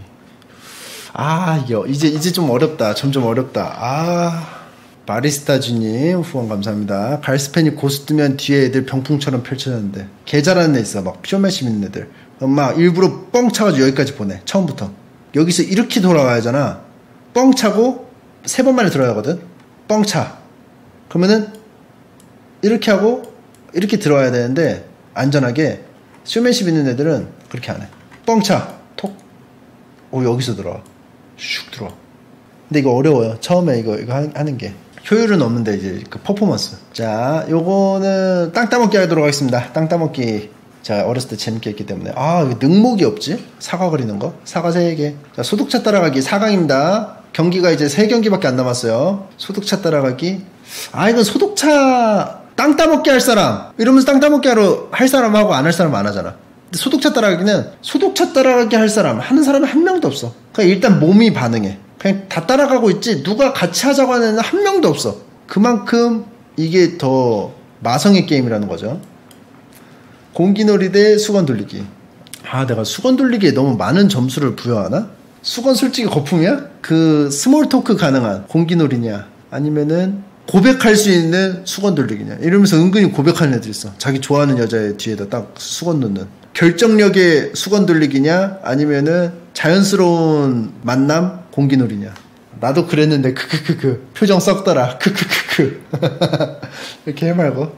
이제 좀 어렵다. 점점 어렵다. 바리스타주님 후원 감사합니다. 갈스펜이 고수 뜨면 뒤에 애들 병풍처럼 펼쳐졌는데 개 잘하는 애 있어. 막 쇼맨십 있는 애들 막 일부러 뻥 차가지고 여기까지 보내. 처음부터 여기서 이렇게 돌아가야 하잖아. 뻥 차고 3번 만에 들어야 하거든. 뻥 차. 그러면은 이렇게 하고 이렇게 들어와야 되는데 안전하게 쇼맨십 있는 애들은 그렇게 안 해. 뻥 차. 톡. 여기서 들어와. 슉 들어와. 근데 이거 어려워요. 처음에 이거 하는 게 효율은 없는데 이제 그 퍼포먼스. 자, 요거는 땅 따먹기 하도록 하겠습니다. 땅 따먹기. 자, 어렸을 때 재밌게 했기 때문에. 이거 능목이 없지? 사과 그리는 거. 사과 3개. 자, 소독차 따라가기 4강입니다. 경기가 이제 3경기밖에 안 남았어요. 소독차 따라가기. 이건 소독차 땅 따먹기 할 사람 이러면서 땅 따먹기 할 사람하고 안 할 사람 안 하잖아. 근데 소독차 따라가기는 소독차 따라가기 할 사람 하는 사람이 한 명도 없어. 그냥 일단 몸이 반응해. 그냥 다 따라가고 있지 누가 같이 하자고 하는 애는 한 명도 없어. 그만큼 이게 더 마성의 게임이라는 거죠. 공기놀이 대 수건 돌리기. 내가 수건 돌리기에 너무 많은 점수를 부여하나? 수건 솔직히 거품이야? 그 스몰 토크 가능한 공기놀이냐 아니면은 고백할 수 있는 수건 돌리기냐 이러면서 은근히 고백하는 애들 있어. 자기 좋아하는 여자의 뒤에다 딱 수건 놓는. 결정력의 수건 돌리기냐 아니면은 자연스러운 만남 공기놀이냐. 나도 그랬는데 크크크크 표정 썩더라 크크크크 이렇게 해말고.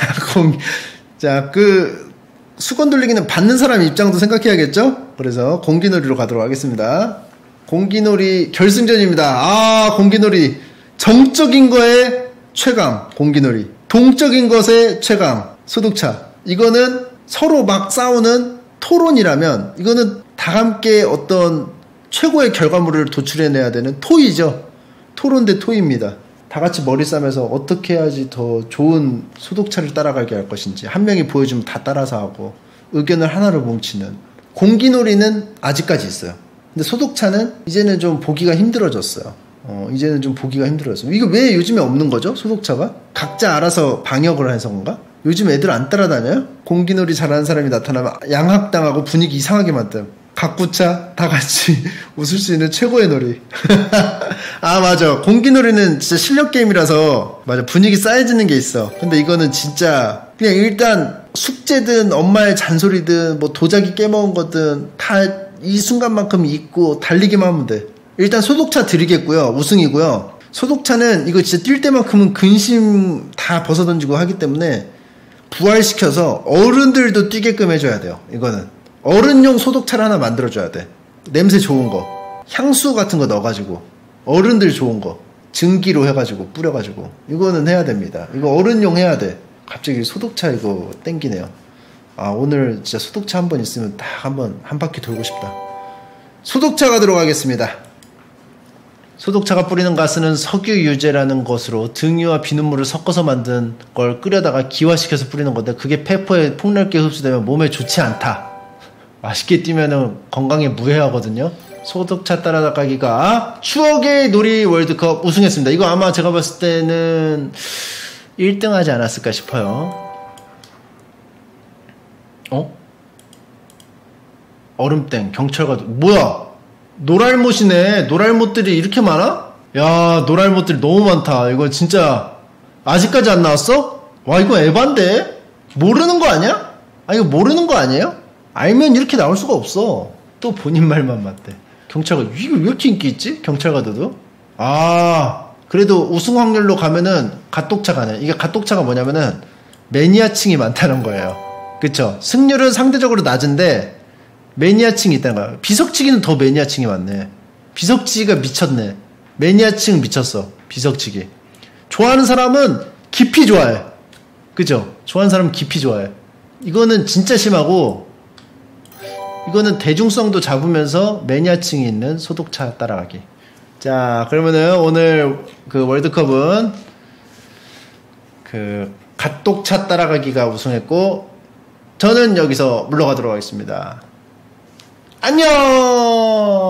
자, 그 수건 돌리기는 받는 사람 입장도 생각해야겠죠. 그래서 공기놀이로 가도록 하겠습니다. 공기놀이 결승전입니다. 아, 공기놀이. 정적인 거에 최강, 공기놀이. 동적인 것에 최강, 소독차. 이거는 서로 막 싸우는 토론이라면, 이거는 다 함께 어떤 최고의 결과물을 도출해내야 되는 토의죠. 토론 대 토의입니다. 다 같이 머리 싸매서 어떻게 해야지 더 좋은 소독차를 따라가게 할 것인지, 한 명이 보여주면 다 따라서 하고, 의견을 하나로 뭉치는. 공기놀이는 아직까지 있어요. 근데 소독차는 이제는 좀 보기가 힘들어졌어요. 이제는 좀 보기가 힘들어졌어요. 이거 왜 요즘에 없는 거죠? 소독차가? 각자 알아서 방역을 해서 그런가? 요즘 애들 안 따라다녀요? 공기놀이 잘하는 사람이 나타나면 양학당하고 분위기 이상하게 만듦. 각구차 다 같이 웃을 수 있는 최고의 놀이. 아, 맞아. 공기놀이는 진짜 실력 게임이라서 맞아. 분위기 쌓여지는 게 있어. 근데 이거는 진짜 그냥 일단 숙제든 엄마의 잔소리든 뭐 도자기 깨먹은 거든 다 이 순간만큼 잊고 달리기만 하면 돼. 일단 소독차 드리겠고요. 우승이고요. 소독차는 이거 진짜 뛸 때만큼은 근심 다 벗어던지고 하기 때문에 부활시켜서 어른들도 뛰게끔 해줘야 돼요. 이거는 어른용 소독차를 하나 만들어줘야 돼. 냄새 좋은 거, 향수 같은 거 넣어가지고 어른들 좋은 거 증기로 해가지고 뿌려가지고 이거는 해야 됩니다. 이거 어른용 해야 돼. 갑자기 소독차 이거 땡기네요. 아, 오늘 진짜 소독차 한 번 있으면 딱 한 바퀴 돌고 싶다. 소독차가 들어가겠습니다. 소독차가 뿌리는 가스는 석유유제라는 것으로 등유와 비눗물을 섞어서 만든 걸 끓여다가 기화시켜서 뿌리는 건데, 그게 페퍼에 폭넓게 흡수되면 몸에 좋지 않다. 맛있게 뛰면은 건강에 무해하거든요. 소독차 따라가기가 추억의 놀이 월드컵 우승했습니다. 이거 아마 제가 봤을 때는 1등 하지 않았을까 싶어요. 얼음땡, 경찰과도. 뭐야? 노랄못이네. 노랄못들이 이렇게 많아? 야, 노랄못들이 너무 많다. 이거 진짜 아직까지 안 나왔어? 와, 이거 에반데? 모르는 거 아니야? 아, 이거 모르는 거 아니에요? 알면 이렇게 나올 수가 없어. 또 본인 말만 맞대. 경찰과, 이거 왜 이렇게 인기 있지? 경찰과도도? 아, 그래도 우승 확률로 가면은 갓독차 가네. 이게 갓독차가 뭐냐면은 매니아층이 많다는 거예요. 그쵸? 승률은 상대적으로 낮은데 매니아층이 있다는 거야. 비석치기는 더 매니아층이 많네. 비석치기가 미쳤네. 매니아층 미쳤어. 비석치기. 좋아하는 사람은 깊이 좋아해. 그죠? 좋아하는 사람은 깊이 좋아해. 이거는 진짜 심하고, 이거는 대중성도 잡으면서 매니아층이 있는 소독차 따라가기. 자, 그러면은 오늘 그 월드컵은 그 갓독차 따라가기가 우승했고, 저는 여기서 물러가도록 하겠습니다. 안녕!